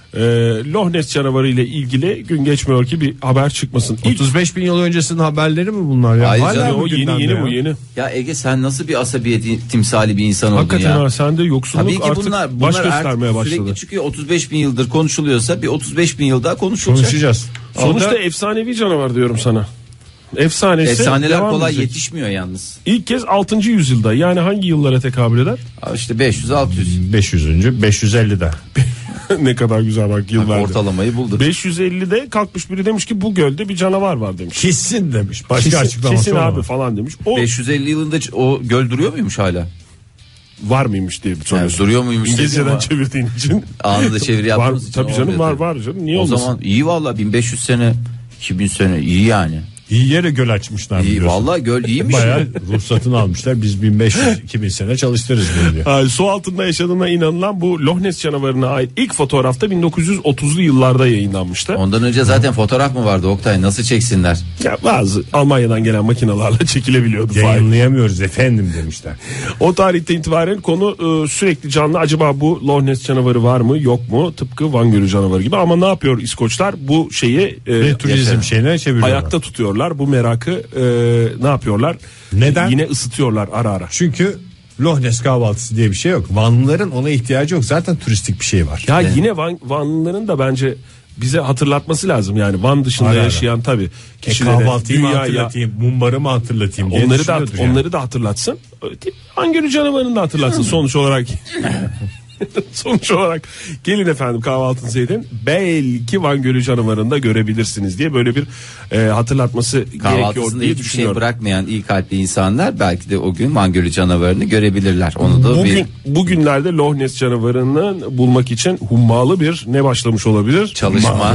Loch Ness canavarı ile ilgili gün geçmiyor ki bir haber çıkmasın. 35 bin yıl öncesinin haberleri mi bunlar ya? Hayır Hala canım, mı O gündemde yeni ya? bu yeni. Ya Ege, sen nasıl bir asabiyet timsali bir insan oldun Hakikaten ya. ha, sen de yoksulluk Tabii ki artık bunlar baş artık göstermeye başladı. sürekli çıkıyor. 35 bin yıldır konuşuluyorsa bir 35 bin yıl daha konuşulacak. Konuşacağız. Sonuçta Orada efsanevi canavar diyorum sana. Efsaneler devam kolay edecek. yetişmiyor yalnız. İlk kez 6. yüzyılda, yani hangi yıllara tekabül eder? İşte 500-600. 500. 550'de. Ne kadar güzel bak yıllardır. Ortalamayı bulduk. 550'de kalkmış biri demiş ki bu gölde bir canavar var demiş. Kesin demiş. Başka açıklaması kesin olamaz. abi falan demiş. O 550 yılında o göl duruyor muymuş hala? var mıymış diye bir Yani soruyorsun. duruyor muymuş? İngilizceden dedim ama çevirdiğin için. Anında çeviri Var, yaptığımız için. tabii canım, olmuyor var tabii. canım. Niye O olmasın? zaman iyi valla, 1500 sene 2000 sene iyi yani. İyi yere göl açmışlar. İyi biliyorsun. valla, göl iyiymiş. Bayağı ruhsatını almışlar. Biz 1500-2000 sene çalıştırırız diye. Su altında yaşadığına inanılan bu Loch Ness canavarına ait ilk fotoğrafta 1930'lu yıllarda yayınlanmıştı. Ondan önce zaten fotoğraf mı vardı Oktay, nasıl çeksinler? Ya bazı Almanya'dan gelen makinalarla çekilebiliyordu. Yayınlayamıyoruz efendim demişler. O tarihte itibaren konu sürekli canlı. Acaba bu Loch Ness canavarı var mı yok mu? Tıpkı Van Gölü canavarı gibi. Ama ne yapıyor İskoçlar? Bu şeyi Ve turizm şeyine çeviriyorlar. ayakta tutuyorlar. Bu merakı ne yapıyorlar? Neden? Yine ısıtıyorlar ara ara. Çünkü Loch Ness kahvaltısı diye bir şey yok. Vanlıların ona ihtiyacı yok. Zaten turistik bir şey var. Ya yine Vanlıların da bence bize hatırlatması lazım. Yani Van dışında Ara ara. yaşayan tabii kişilere, Kahvaltıyı mı dünyaya, hatırlatayım, mumbarı mı hatırlatayım diye onları da düşünüyordur yani. onları da hatırlatsın. Van Gölü canavarını da hatırlatsın sonuç olarak. Sonuç olarak gelin efendim kahvaltınızı edin. Belki Van Gölü canavarını da görebilirsiniz diye böyle bir hatırlatması gerekiyor Kahvaltısında diye hiçbir şey düşünüyorum. bırakmayan iyi kalpli insanlar belki de o gün Van Gölü canavarını görebilirler. Onu da Bugünlerde Loch Ness canavarını bulmak için hummalı bir ne başlamış olabilir? çalışma.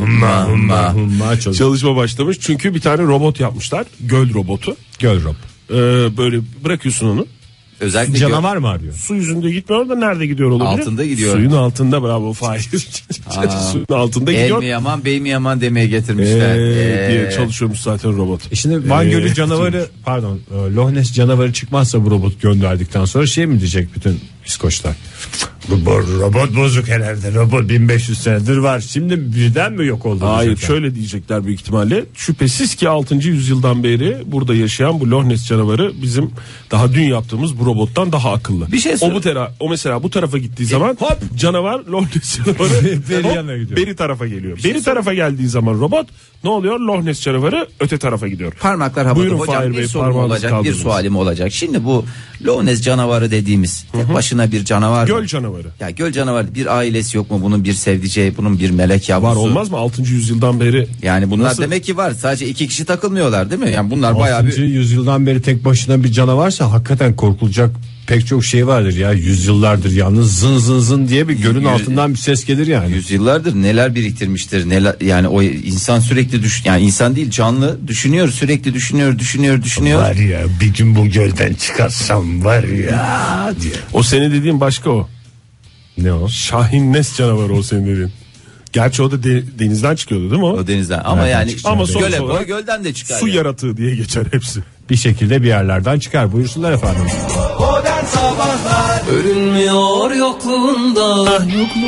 Çalışma başlamış. Çünkü bir tane robot yapmışlar. Göl robotu. Göl rob. Böyle bırakıyorsun onu. Özellikle Canavar mı arıyor? Su yüzünde gitmiyor da nerede gidiyor olabilir? Altında gidiyor. Suyun altında, bravo Fahir. Suyun altında El gidiyor. mi yaman bey mi yaman demeye getirmişler. Diye çalışıyormuş zaten robot. Şimdi Van Gölü canavarı pardon Loch Ness canavarı çıkmazsa bu robot gönderdikten sonra şey mi diyecek bütün İskoçlar? Bu robot bozuk herhalde. Robot 1500 senedir var. Şimdi birden mi yok oldu? Hayır, diyecekler? şöyle diyecekler büyük ihtimalle. Şüphesiz ki 6. yüzyıldan beri burada yaşayan bu Loch Ness canavarı bizim daha dün yaptığımız bu robottan daha akıllı. Bir şey o mesela bu tarafa gittiği zaman hop canavar Loch Ness canavarı Beri hop, yanına gidiyor. beri tarafa geliyor. Beri tarafa geldiği zaman robot ne oluyor? Loch Ness canavarı öte tarafa gidiyor. Parmaklar havada. Buyurun Hocam Fahir bir Bey, sorum parmağınızı olacak, bir kaldırınız. sualim olacak. Şimdi bu Loch Ness canavarı dediğimiz tek başına bir canavar mı? Göl canavarı. Ya göl canavarı, bir ailesi yok mu bunun, bir sevdiceği, bunun bir melek yavrusu? Var olmaz mı? 6. yüzyıldan beri. Yani bunlar Nasıl? demek ki var. Sadece 2 kişi takılmıyorlar değil mi? Yani bunlar bayağı 6. bir yüzyıldan beri tek başına bir canavarsa hakikaten korkulacak pek çok şey vardır ya. Yüzyıllardır yalnız zın zın zın diye bir gölün altından bir ses gelir yani. yüzyıllardır neler biriktirmiştir. Neler, yani o insan sürekli yani insan değil, canlı düşünüyor, sürekli düşünüyor. Var ya bir gün bu gölden çıkarsam var ya diye. O senin dediğin başka o. Ne o? Şahin Ness canavarı o senin dediğin. Gerçi o da denizden çıkıyordu değil mi o? O denizden ama Nereden yani çıkacak? Ama sonuç göle olarak gölden de çıkar. Su yani. yaratığı diye geçer hepsi. Bir şekilde bir yerlerden çıkar. Buyursunlar efendim. Modern Sabahlar Görünmüyor yokluğunda.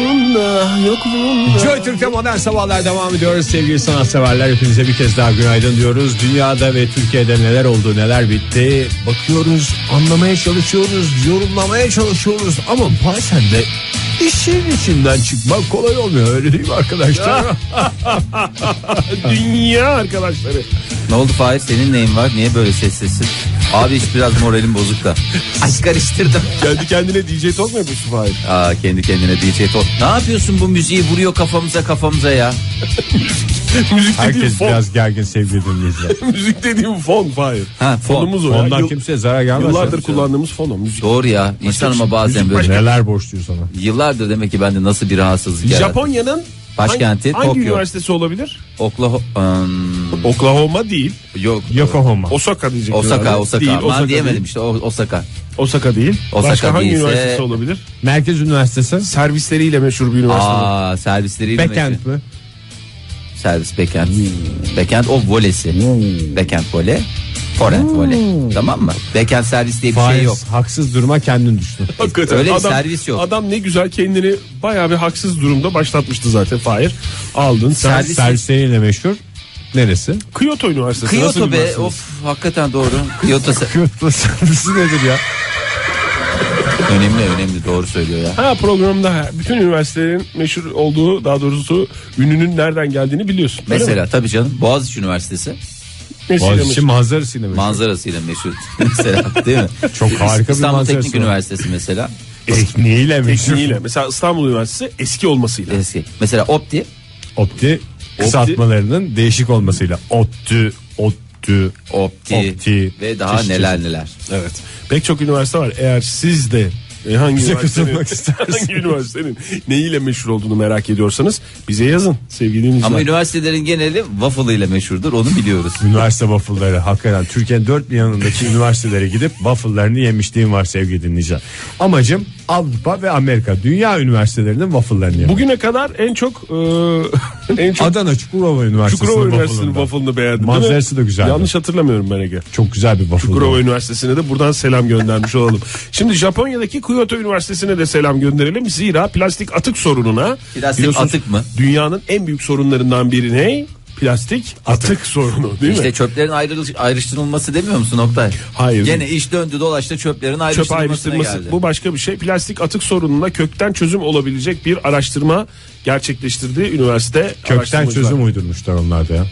Joy Türk'te modern sabahlar devam ediyoruz. Sevgili sanatseverler, hepinize bir kez daha günaydın diyoruz. Dünyada ve Türkiye'de neler oldu, neler bitti bakıyoruz, anlamaya çalışıyoruz, yorumlamaya çalışıyoruz. Ama bazen de işin içinden çıkmak kolay olmuyor, öyle değil mi arkadaşlar? Dünya arkadaşları. Ne oldu Fahir, senin neyin var? Niye böyle sessizsin? Abi hiç biraz moralim bozuk da. Ay karıştırdım. Kendi kendine DJ Talk mu yapıyorsun Fahir? Aa, kendi kendine DJ Talk. Ne yapıyorsun, bu müziği vuruyor kafamıza ya. Müzik dediğim Herkes fon. biraz gergin sevgili dinleyiciler. Müzik dediğim fon Fahir. Ha, fon. Fonumuz o ya. Ondan kimseye zarar gelmez. Yıllardır kullandığımız fon o müzik. Doğru ya. İnsanıma bazen müzik böyle. Neler borçluyuz ona. Yıllardır demek ki bende nasıl bir rahatsızlık yarattı. Japonya'nın Başkenti hangi Tokyo. üniversitesi olabilir? Oklahoma Oklahoma değil. yok. Yokohama. Osaka diyecektim. Osaka. herhalde. Değil, Aman Osaka diyemedim değil. işte Osaka. Osaka değil. Osaka Başka hangi değilse- üniversitesi olabilir? Merkez Üniversitesi. Servisleriyle meşhur bir üniversite. Aa, servisleriyle Backend mi? Servis backend. Backend o volesi. Backend vole. Forend vole. Tamam mı? Backend servis diye bir şey yok. Haksız duruma kendin düştün. Hakikaten Öyle bir servis yok. Adam ne güzel kendini bayağı bir haksız durumda başlatmıştı zaten Fahir. Aldın sen. Servis- Servisleriyle meşhur. Neresi? Kyoto Üniversitesi. nasıl Kyoto bir be, üniversite? of hakikaten doğru. Kyoto Kyoto servisi nedir ya? önemli doğru söylüyor ya. Ha, programda bütün üniversitelerin meşhur olduğu, daha doğrusu ününün nereden geldiğini biliyorsun. öyle mi? Mesela tabii canım, Boğaziçi Üniversitesi Nesiyle Boğaziçi meşhur? manzarasıyla meşhur. manzarasıyla meşhur. Mesela değil mi? Çok harika bir İstanbul manzarası Teknik var. Üniversitesi mesela Tekniğiyle meşhur. Tekniğiyle. Mesela İstanbul Üniversitesi eski olmasıyla. eski. Mesela Opti Opti kısaltmalarının değişik olmasıyla. Opti ve daha çeşit neler. Evet. Pek çok üniversite var. Eğer siz de hangi Bize üniversitenin, katılmak isterseniz. hangi üniversitenin neyiyle meşhur olduğunu merak ediyorsanız bize yazın sevgili dinleyiciler. Ama üniversitelerin geneli waffle ile meşhurdur, onu biliyoruz. Üniversite waffle'ları hakikaten Türkiye'nin dört bir yanındaki üniversitelere gidip waffle'larını yemişliğim var sevgili dinleyiciler. Amacım Avrupa ve Amerika dünya üniversitelerinin waffle'larını yemek. Bugüne kadar en çok Adana Çukurova Üniversitesi'nin Çukurova Üniversitesi'nin waffle'ından. waffle'ını beğendim. Manzarası da güzeldi. Yanlış hatırlamıyorum ben Ege. Çok güzel bir waffle. Çukurova Üniversitesi'ne de buradan selam göndermiş olalım. Şimdi Japonya'daki Kyoto Üniversitesi'ne de selam gönderelim. Zira plastik atık sorununa. Plastik biliyorsunuz, atık mı? Dünyanın en büyük sorunlarından biri ne? Plastik atık sorunu değil İşte mi? çöplerin ayrıştırılması demiyor musun Oktay? Hayır. Gene iş döndü dolaştı, çöplerin Çöp ayrıştırılmasına ayrıştırması geldi. bu başka bir şey. Plastik atık sorununa kökten çözüm olabilecek bir araştırma gerçekleştirdi üniversite Kökten araştırmacılar. çözüm uydurmuşlar onlar da ya.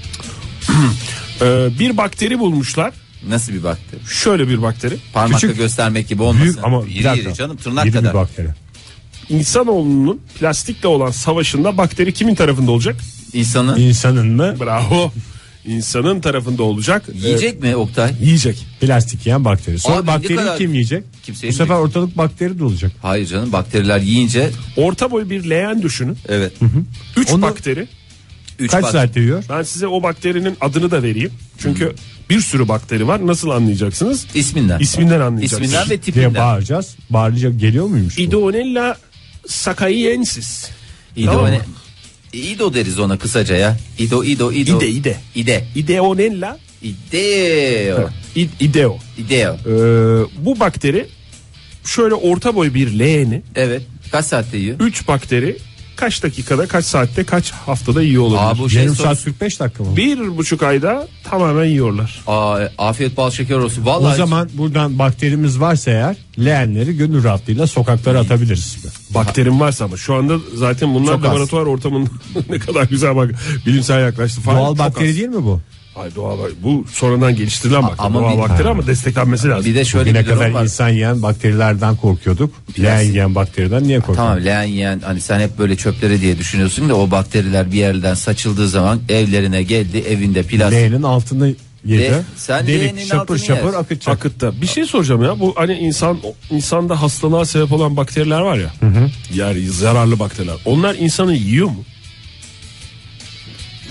Bir bakteri bulmuşlar. Nasıl bir bakteri? Şöyle bir bakteri. Parmakla Küçük, göstermek gibi olmasın. Büyük ama bir iri dakika. iri canım, tırnak İri bir kadar. bakteri. İnsanoğlunun plastikle olan savaşında bakteri kimin tarafında olacak? İnsanın İnsanın mı? Bravo. İnsanın tarafında olacak. yiyecek mi Oktay? Yiyecek. Plastik yiyen bakteri. Sonra Abi ne bakteri kadar- kim yiyecek? Kimse Bu yemeyecek. sefer ortalık bakteri dolacak. Hayır canım, bakteriler yiyince Orta boy bir leğen düşünün. evet. 3 Onu- bakteri. Kaç saatte yiyor? Ben size o bakterinin adını da vereyim. Çünkü bir sürü bakteri var. Nasıl anlayacaksınız? İsminden. İsminden anlayacaksınız. İsminden ve Diye tipinden. bağıracağız. Bağırınca geliyor muymuş bu? Idonella sakaiensis. İdo Tamam. ne? İdo deriz ona kısaca ya. İdo. İde. İde. Ideonella İdeo. ideo. İdeo. Bu bakteri şöyle orta boy bir leğeni. Evet. Kaç saatte yiyor? 3 bakteri kaç dakikada, kaç saatte, kaç haftada yiyor olabilir? Aa, bu şey Yarım sor- saat 45 dakika mı? 1,5 ayda tamamen yiyorlar. Aa, afiyet bal şeker olsun. O Vallahi zaman buradan bakterimiz varsa eğer leğenleri gönül rahatlığıyla sokaklara atabiliriz. Bakterim varsa ama şu anda zaten bunlar Çok az. laboratuvar ortamında ne kadar güzel bak bilimsel yaklaştı falan. Doğal Çok bakteri az. değil mi bu? Ay doğal bu sonradan geliştirilen bakteri. ama Doğal bir- bakteri ama desteklenmesi lazım. bir de şöyle Bugüne bir durum kadar var. insan yiyen bakterilerden korkuyorduk. Leğen yiyen bakteriden niye korkuyorduk? Tamam, leğen yiyen, hani sen hep böyle çöpleri diye düşünüyorsun da o bakteriler bir yerden saçıldığı zaman evlerine geldi, evinde plastik. Leğenin altını yedi. Sen Delik leğenin şapır altını şapır yersin. akıtacak. Akıtta. Bir şey soracağım ya. Bu hani insanda hastalığa sebep olan bakteriler var ya. Yani zararlı bakteriler. Onlar insanı yiyor mu?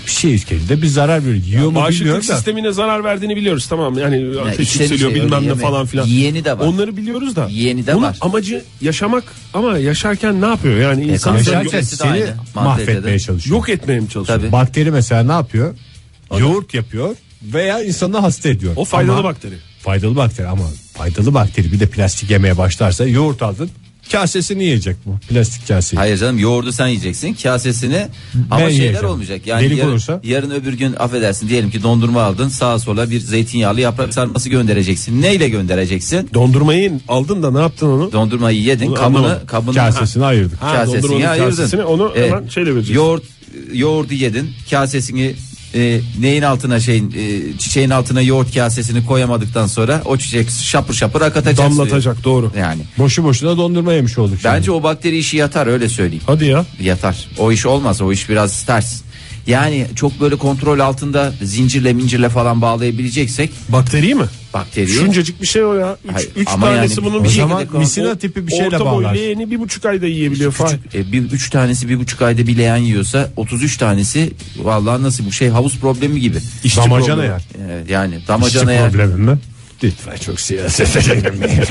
bir şey de bir zarar veriyor. Yiyor mu bilmiyorum Bağışıklık da. sistemine zarar verdiğini biliyoruz, tamam yani ateş içten yükseliyor şey, bilmem ne yeme. falan filan. Yiyeni de var. Onları biliyoruz da. Yiyeni de bunun var. amacı yaşamak, ama yaşarken ne yapıyor yani insanı Yaşarken Yemesi de seni aynı. mahvetmeye çalışıyor. yok etmeye mi çalışıyor? Tabii. Bakteri mesela ne yapıyor? Yoğurt yapıyor veya insanı hasta ediyor. O faydalı Ama- bakteri. Faydalı bakteri, ama faydalı bakteri bir de plastik yemeye başlarsa, yoğurt aldın kasesini yiyecek bu plastik kaseyi. Hayır canım, yoğurdu sen yiyeceksin, kasesini, ama şeyler yiyeceğim. olmayacak. Yani Delik olursa? yarın öbür gün affedersin, diyelim ki dondurma aldın, sağa sola bir zeytinyağlı yaprak sarması göndereceksin. Neyle göndereceksin? Dondurmayı aldın da ne yaptın onu? Dondurmayı yedin, Bunu kabını anlamadım. Kasesini ayırdık. kasesini dondurmanın ayırdın. kasesini, onu hemen şeyle vereceksin. Yoğurdu yedin, kasesini neyin altına çiçeğin altına yoğurt kasesini koyamadıktan sonra o çiçek şapır şapır akatacak. Damlatacak, doğru. Yani Boşu boşuna dondurma yemiş olduk. bence o bakteri işi yatar, öyle söyleyeyim. Hadi ya. Yatar. O iş olmaz, o iş biraz ters. Yani çok böyle kontrol altında zincirle falan bağlayabileceksek Bakteri mi? bakteriyi. Şuncacık bir şey o ya. Hayır, Üç ama tanesi yani bunun o bir zaman şekilde misina tipi bir şeyle orta boy bağlar. leğeni 1,5 ayda yiyebiliyor falan. Bir 3 tanesi 1,5 ayda bir leğen yiyorsa 33 tanesi vallahi nasıl bu şey, havuz problemi gibi. Damacana problemi. yer. Yani İşçi damacana yer. problemi mi? Lütfen çok siyasete girmeyin.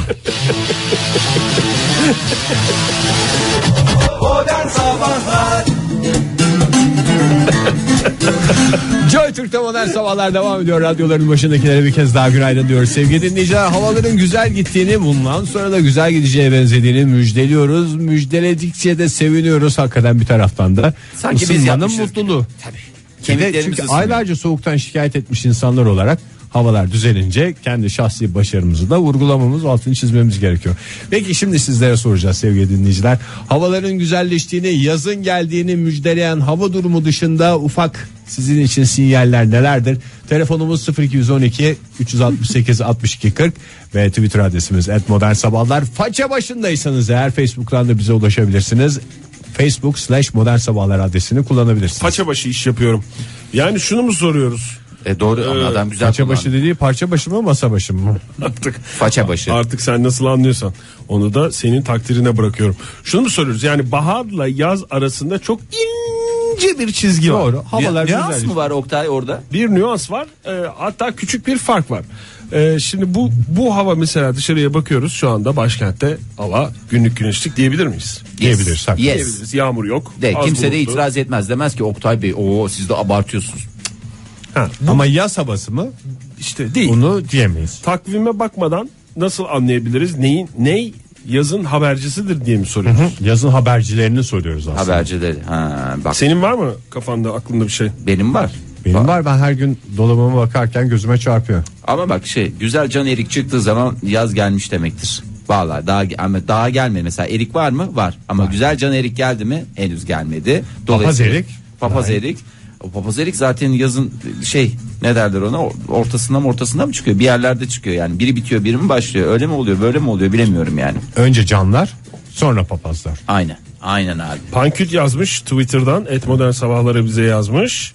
Modern Sabahlar Joy Türk'te modern sabahlar devam ediyor. Radyoların başındakilere bir kez daha günaydın diyoruz. Sevgili dinleyiciler, havaların güzel gittiğini, bundan sonra da güzel gideceğe benzediğini müjdeliyoruz. Müjdeledikçe de seviniyoruz hakikaten bir taraftan da. Sanki biz Isınmanın yapmışız mutluluğu. Tabii. Bir de Kemiklerimiz çünkü ısınıyor. aylarca soğuktan şikayet etmiş insanlar olarak havalar düzelince kendi şahsi başarımızı da vurgulamamız, altını çizmemiz gerekiyor. Peki şimdi sizlere soracağız sevgili dinleyiciler. Havaların güzelleştiğini, yazın geldiğini müjdeleyen hava durumu dışında ufak sizin için sinyaller nelerdir? Telefonumuz 0212 368 62 40 ve Twitter adresimiz @modernsabahlar. Faça başındaysanız eğer Facebook'tan da bize ulaşabilirsiniz. Facebook/modernsabahlar adresini kullanabilirsiniz. Paça başı iş yapıyorum. Yani şunu mu soruyoruz? Doğru ama adam güzel Faça başı kullandı. dediği parça başı mı, masa başı mı? Artık Faça başı. Artık sen nasıl anlıyorsan onu da senin takdirine bırakıyorum. Şunu mu soruyoruz? Yani baharla yaz arasında çok ince bir çizgi var. Doğru. Havalar Nüans güzel. mı var Oktay orada? Bir nüans var. Hatta küçük bir fark var. Şimdi bu hava mesela, dışarıya bakıyoruz şu anda başkentte hava günlük güneşlik diyebilir miyiz? Diyebiliriz. Yes. Diyebiliriz. Yağmur yok. Az Kimse de bulutlu. itiraz etmez, demez ki Oktay Bey siz de abartıyorsunuz. Ha, Ama yaz havası mı? işte değil. Bunu diyemeyiz. Takvime bakmadan nasıl anlayabiliriz? Ney yazın habercisidir diye mi soruyoruz? Yazın habercilerini soruyoruz aslında. Habercileri. Bak Senin var mı kafanda, aklında bir şey? benim var. Benim var, ben her gün dolabıma bakarken gözüme çarpıyor. Ama bak güzel can erik çıktığı zaman yaz gelmiş demektir. Vallahi daha gelmedi. Mesela erik var mı? Var. Ama güzel can erik geldi mi? Henüz gelmedi. Papaz erik? Papaz erik. O papaz erik zaten yazın ne derler ona, ortasında mı çıkıyor? Bir yerlerde çıkıyor yani. Biri bitiyor, biri mi başlıyor? Öyle mi oluyor, böyle mi oluyor bilemiyorum yani. Önce canlar, sonra papazlar. Aynen abi. Panküt yazmış Twitter'dan, @modern sabahları bize yazmış.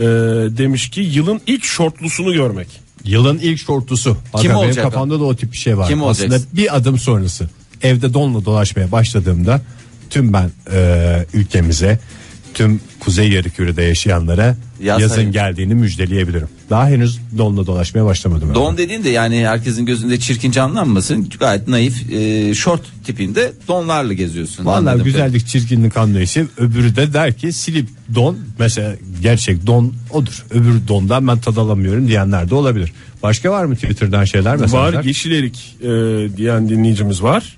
Demiş ki yılın ilk şortlusunu görmek. Yılın ilk şortlusu. Hakan, olacak benim kafamda da o tip bir şey var. Kim Aslında olacaksın? bir adım sonrası. Evde donla dolaşmaya başladığımda tüm ben ülkemize, tüm kuzey yarımkürede yaşayanlara yazın geldiğini müjdeleyebilirim. Daha henüz donla dolaşmaya başlamadım. Don dediğin de yani herkesin gözünde çirkin canlanmasın. Gayet naif şort tipinde donlarla geziyorsun. Vallahi Anladım. güzellik çirkinlik anlayışı. Öbürü de der ki silip don, mesela gerçek don odur. Öbür dondan ben tad alamıyorum diyenler de olabilir. Başka var mı Twitter'dan şeyler mesela? Var, yeşil erik diyen dinleyicimiz var.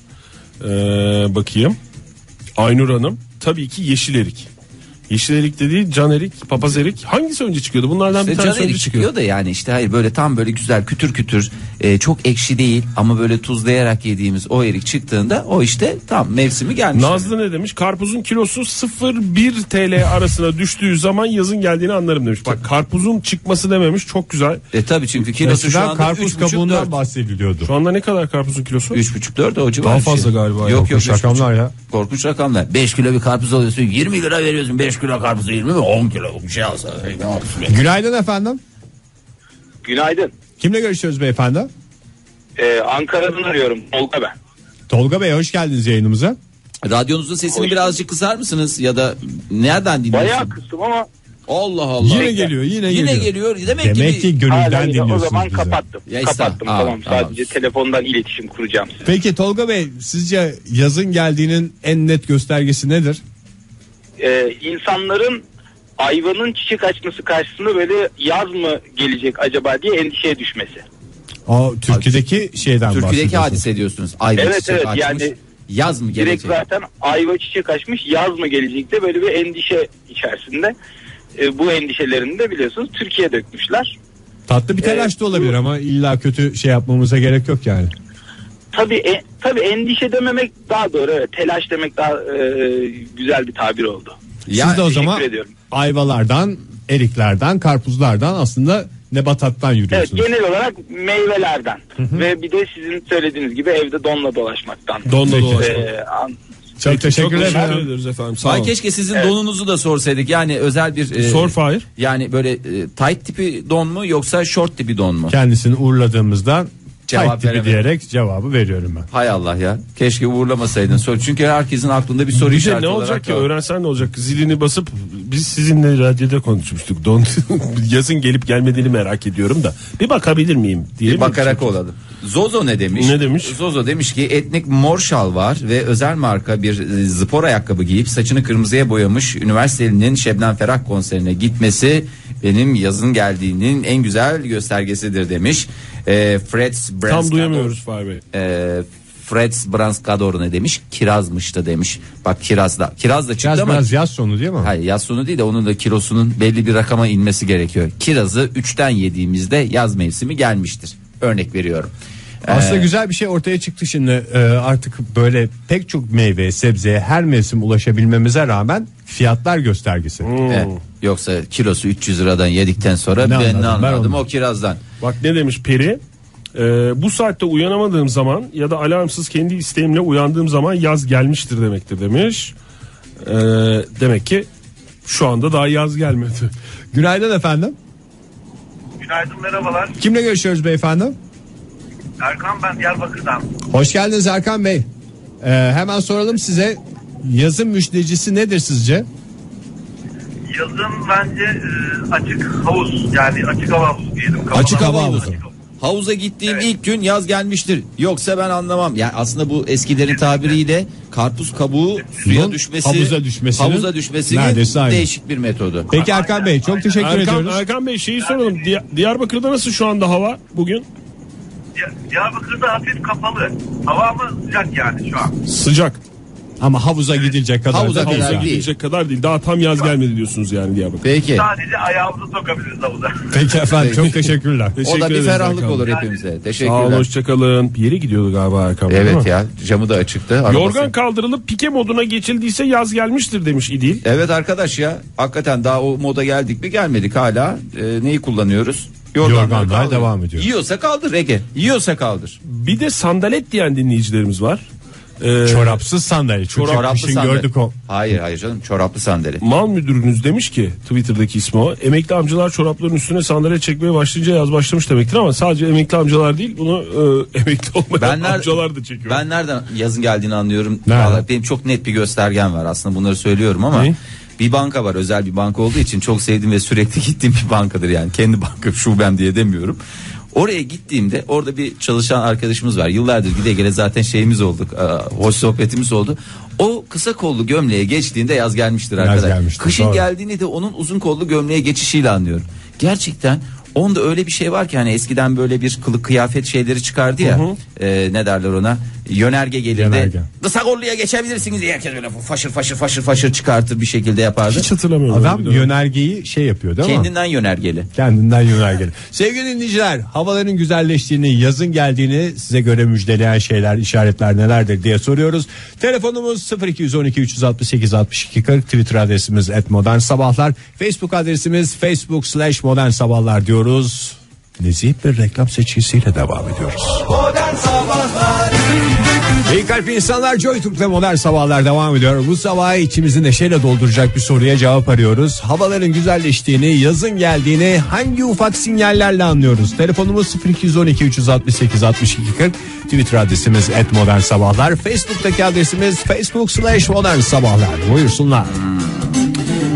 Bakayım. Aynur Hanım, tabii ki yeşil erik. Yeşil erik dediği can erik, papaz erik. Hangisi önce çıkıyordu? Bunlardan bir İşte tanesi can önce erik çıkıyor. çıkıyor da yani işte hayır, böyle tam böyle güzel kütür kütür çok ekşi değil ama böyle tuzlayarak yediğimiz o erik çıktığında o işte tam mevsimi gelmiş. Nazlı ne demiş? Karpuzun kilosu 0-1 TL arasına düştüğü zaman yazın geldiğini anlarım demiş. Bak, karpuzun çıkması dememiş, çok güzel. Tabii çünkü kilosu şu Eskiden anda karpuz 3,5-4. kabuğundan bahsediliyordu. Şu anda ne kadar karpuzun kilosu? 3,5-4 o civar. Daha bir şey. fazla galiba ya. Yok Korkunç 5,5. rakamlar ya. Korkunç rakamlar. 5 kilo bir karpuz alıyorsun 20 lira veriyorsun, 5 kilo karpuzu 20 mi 10 kilo bir şey alsa. Günaydın efendim. Günaydın. Kimle görüşüyoruz beyefendi? Ankara'dan arıyorum. Tolga ben. Tolga Bey, hoş geldiniz yayınımıza. Radyonuzun sesini birazcık kısar mısınız ya da nereden Bayağı dinliyorsunuz? kıstım ama Allah Allah. Yine geliyor, yine geliyor. Demek ki gönülden Hala yine, dinliyorsunuz o zaman bizi. kapattım. Ya Kapattım tamam. tamam. Sadece telefondan iletişim kuracağım size. Peki Tolga Bey, sizce yazın geldiğinin en net göstergesi nedir? İnsanların ayvanın çiçek açması karşısında böyle yaz mı gelecek acaba diye endişeye düşmesi. O Türkiye'deki şeyden Türkiye'deki bahsediyorsunuz. hadise diyorsunuz. Ayva Evet, çiçek evet, açmış. yani Yaz mı Direkt gelecek? zaten ayva çiçek açmış, yaz mı gelecek de böyle bir endişe içerisinde. Bu endişelerini de biliyorsunuz Türkiye'ye dökmüşler. Tatlı bir telaş da olabilir ama illa kötü şey yapmamıza gerek yok yani. Tabii endişe dememek daha doğru. Evet, telaş demek daha güzel bir tabir oldu. Ya, Siz de o teşekkür zaman ediyorum. ayvalardan, eriklerden, karpuzlardan aslında nebatattan Evet, yürüyorsunuz. genel olarak meyvelerden ve bir de sizin söylediğiniz gibi evde donla dolaşmaktan. Donla dolaşmak. Çok teşekkür ederim. ederiz efendim. Sağ Ay olun. keşke sizin donunuzu da sorsaydık. Yani özel bir Sor Fahir. yani böyle tight tipi don mu yoksa short tipi don mu? Kendisini uğurladığımızda Cevap tight tipi veremedim. diyerek cevabı veriyorum ben. Hay Allah ya. Keşke uğurlamasaydın. Çünkü herkesin aklında bir soru Bir de işareti ne olarak olacak ki, var. öğrensen ne olacak? Zilini basıp biz sizinle radyoda konuşmuştuk. Yazın gelip gelmediğini merak ediyorum da bir bakabilir miyim diye. Bir bakarak olalım. Zozo ne demiş? Ne demiş? Zozo demiş ki etnik mor şal var ve özel marka bir spor ayakkabı giyip saçını kırmızıya boyamış üniversitelinin Şebnem Ferah konserine gitmesi benim yazın geldiğinin en güzel göstergesidir demiş. Freds Tam Branskador. duyamıyoruz Fahir Bey. Freds Branskador ne demiş? Kirazmıştı demiş. Bak kiraz da çıktı Biraz ama biraz yaz sonu değil mi? hayır, yaz sonu değil de onun da kilosunun belli bir rakama inmesi gerekiyor. Kirazı 3'ten yediğimizde yaz mevsimi gelmiştir. Örnek veriyorum. Aslında güzel bir şey ortaya çıktı şimdi. Artık böyle pek çok meyve, sebzeye her mevsim ulaşabilmemize rağmen fiyatlar göstergesi. Evet. Yoksa kilosu 300 liradan yedikten sonra Ne ben anladım, ne ben anladım onu. o kirazdan. Bak ne demiş Peri? Bu saatte uyanamadığım zaman ya da alarmsız kendi isteğimle uyandığım zaman yaz gelmiştir demektir demiş. Demek ki şu anda daha yaz gelmedi. Günaydın efendim. Günaydın, merhabalar. Kimle görüşüyoruz beyefendi? Erkan, ben Diyarbakır'dan. Hoş geldiniz Erkan Bey. Hemen soralım size, yazın müjdecisi nedir sizce? Yazın bence açık havuz, yani açık hava havuzu diyelim. Açık hava havuzu. Havuza gittiğim ilk gün yaz gelmiştir. Yoksa ben anlamam. Yani aslında bu eskilerin tabiriyle karpuz kabuğu suya Bunun düşmesi, havuza düşmesinin neredeyse aynı. değişik bir metodu. Peki Erkan Bey, çok teşekkür ediyoruz. Erkan Bey şeyi soralım. Diyarbakır'da nasıl şu anda hava bugün? Diyarbakır'da hafif kapalı. Hava ama sıcak yani şu an. Sıcak. Ama havuza gidilecek kadar Havuza da kadar değil. değil. Gidecek kadar değil. Daha tam yaz gelmedi diyorsunuz yani Diyarbakır. Peki. Sadece ayağımızı sokabiliriz havuza. Peki efendim, çok teşekkürler. O da Teşekkür bir ederiz ferahlık Erkan olur Bey. hepimize. Sağ olun, Teşekkürler. hoşçakalın. Bir yere gidiyordu galiba Erkan Bey, değil Evet mi? ya, camı da açıktı. Arabası. Yorgan kaldırılıp pike moduna geçildiyse yaz gelmiştir demiş İdil. Evet arkadaş ya, hakikaten daha o moda geldik mi gelmedik hala. Neyi kullanıyoruz? Yorganlar kaldır. devam ediyor. Yiyorsa kaldır Ege. Yiyorsa kaldır. Bir de sandalet diyen dinleyicilerimiz var. Çorapsız sandalye. Çünkü Çoraplı kışın sandalye. gördük o. Hayır canım, çoraplı sandalye. Mal müdürünüz demiş ki, Twitter'daki ismi o, emekli amcalar çorapların üstüne sandalye çekmeye başlayınca yaz başlamış demektir, ama sadece emekli amcalar değil, bunu emekli olmayan amcalar da çekiyor. Ben nereden yazın geldiğini anlıyorum. Nereden? Vallahi benim çok net bir göstergem var, aslında bunları söylüyorum ama Ne? bir banka var, özel bir banka olduğu için çok sevdiğim ve sürekli gittiğim bir bankadır, yani kendi banka şubem diye demiyorum. Oraya gittiğimde orada bir çalışan arkadaşımız var. Yıllardır gide gele zaten şeyimiz olduk. Hoş sohbetimiz oldu. O kısa kollu gömleğe geçtiğinde yaz gelmiştir arkadaşlar. gelmiştir, Kışın doğru. geldiğini de onun uzun kollu gömleğe geçişiyle anlıyorum. Gerçekten onda öyle bir şey var ki, hani eskiden böyle bir kılık kıyafet şeyleri çıkardı ya. Ne derler ona? Yönerge gelirdi. Yönerge. Kısa kolluya geçebilirsiniz diye herkes öyle faşır faşır çıkartır bir şekilde yapardı. Hiç hatırlamıyorum. Adam öyle bir dönem. yönergeyi şey yapıyor değil mi? Kendinden yönergeli. Kendinden yönergeli. Sevgili dinleyiciler, havaların güzelleştiğini, yazın geldiğini size göre müjdeleyen şeyler, işaretler nelerdir diye soruyoruz. Telefonumuz 0212 368 62 40, Twitter adresimiz @modernsabahlar, Facebook adresimiz facebook.com/modernsabahlar diyoruz. Nezih bir reklam seçkisiyle devam ediyoruz. Modern Sabahlar. İyi kalp insanlar, Joy Türk'te Modern Sabahlar devam ediyor. Bu sabah içimizi neşeyle dolduracak bir soruya cevap arıyoruz. Havaların güzelleştiğini, yazın geldiğini hangi ufak sinyallerle anlıyoruz? Telefonumuz 0212 368 62 40, Twitter adresimiz @modernsabahlar, Facebook'taki adresimiz facebook.com/modernsabahlar. Buyursunlar.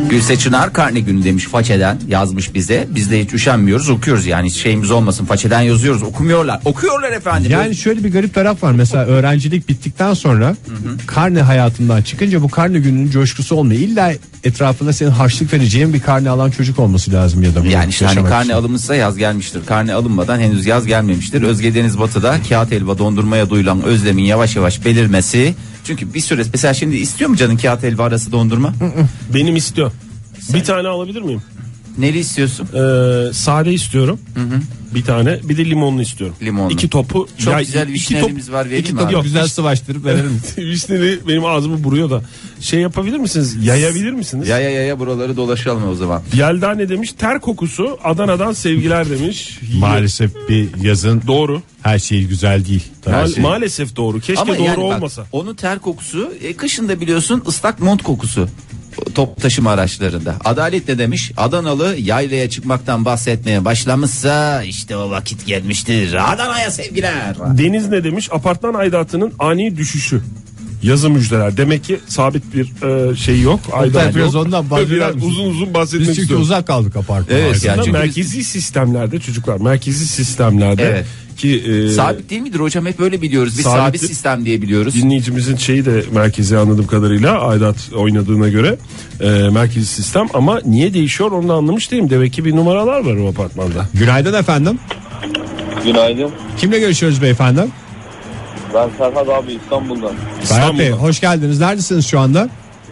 Gülse Çınar karne günü demiş, façeden yazmış bize. Biz de hiç üşenmiyoruz, okuyoruz yani, hiç şeyimiz olmasın, façeden yazıyoruz, okuyorlar efendim. Yani şöyle bir garip taraf var, mesela öğrencilik bittikten sonra karne hayatından çıkınca bu karne gününün coşkusu olmuyor. İlla etrafında senin harçlık vereceğin bir karne alan çocuk olması lazım ya da. Yani işte hani karne için alınmışsa yaz gelmiştir. Karne alınmadan henüz yaz gelmemiştir. Özge Deniz Batı'da kağıt helva dondurmaya duyulan özlemin yavaş yavaş belirmesi. Çünkü bir süre mesela, şimdi istiyor mu canın kağıt helva arası dondurma? Benim istiyor. Bir tane alabilir miyim? Neli istiyorsun? Sade istiyorum. Bir tane, bir de limonlu istiyorum. Limonlu. 2 topu. Çok güzel vişnelimiz var, vereyim mi abi? top güzel sıvaştırıp verelim. Vişneli benim ağzımı buruyor da. Şey yapabilir misiniz? Yayabilir misiniz? Ya buraları dolaşalım o zaman. Yelda ne demiş? Ter kokusu, Adana'dan sevgiler demiş. Maalesef bir yazın Doğru. her şey güzel değil. Maalesef doğru. Keşke Ama doğru yani bak, olmasa. onun ter kokusu, kışında biliyorsun ıslak mont kokusu. Top taşıma araçlarında. Adalet de demiş, Adanalı yaylaya çıkmaktan bahsetmeye başlamışsa işte o vakit gelmiştir. Adana'ya sevgiler. Deniz ne demiş? Apartman aidatının ani düşüşü. Yazı müjdeler. Demek ki sabit bir şey yok. Aidat biraz yok. ondan bahseder Biraz misin? uzun bahsetmek Biz çünkü istiyorum. uzak kaldık apartman. Evet, Aslında yani çünkü merkezi sistemlerde çocuklar, merkezi sistemlerde Evet. ki sabit değil midir hocam, hep böyle biliyoruz. Biz Sabit- sabit sistem diye biliyoruz. dinleyicimizin şeyi de merkezi anladığım kadarıyla, aidat oynadığına göre merkezi sistem, ama niye değişiyor onu da anlamış değilim. Demek ki bir numaralar var o apartmanda. Günaydın efendim. Günaydın. Kimle görüşüyoruz beyefendi? Ben Serhat abi, İstanbul'dan. Serhat Bey, hoş geldiniz. Neredesiniz şu anda?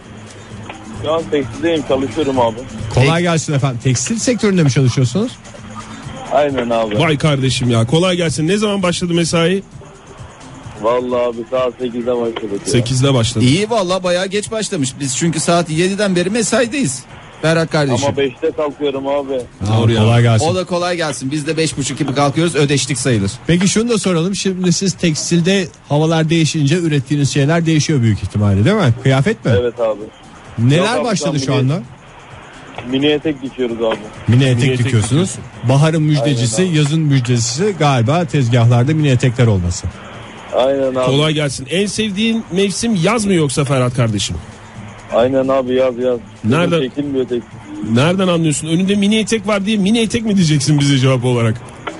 Şu an tekstildeyim, çalışıyorum abi. Kolay gelsin efendim. Tekstil sektöründe mi çalışıyorsunuz? Aynen abi. Vay kardeşim ya, kolay gelsin. Ne zaman başladı mesai? Vallahi abi saat 8'de başladık ya. 8'de başladı. İyi vallahi bayağı geç başlamış. Biz çünkü saat 7'den beri mesaideyiz. Ferhat kardeşim. Ama 5'te kalkıyorum abi. Doğru ya. Kolay gelsin. O da kolay gelsin. Biz de 5.30 gibi kalkıyoruz. Ödeştik sayılır. Peki şunu da soralım. Şimdi siz tekstilde havalar değişince ürettiğiniz şeyler değişiyor büyük ihtimalle, değil mi? Kıyafet mi? Evet abi. Neler Yok abi, başladı ben şu anda? Mini etek dikiyoruz abi. Mini etek etek dikiyorsunuz. Baharın müjdecisi, Aynen abi. yazın müjdecisi galiba tezgahlarda mini etekler olması. Aynen abi. Kolay gelsin. En sevdiğin mevsim yaz mı yoksa Ferhat kardeşim? Aynen abi, yaz. Nereden? Çekilmiyor tekstil. Nereden anlıyorsun? Önünde mini etek var diye mini etek mi diyeceksin bize cevap olarak?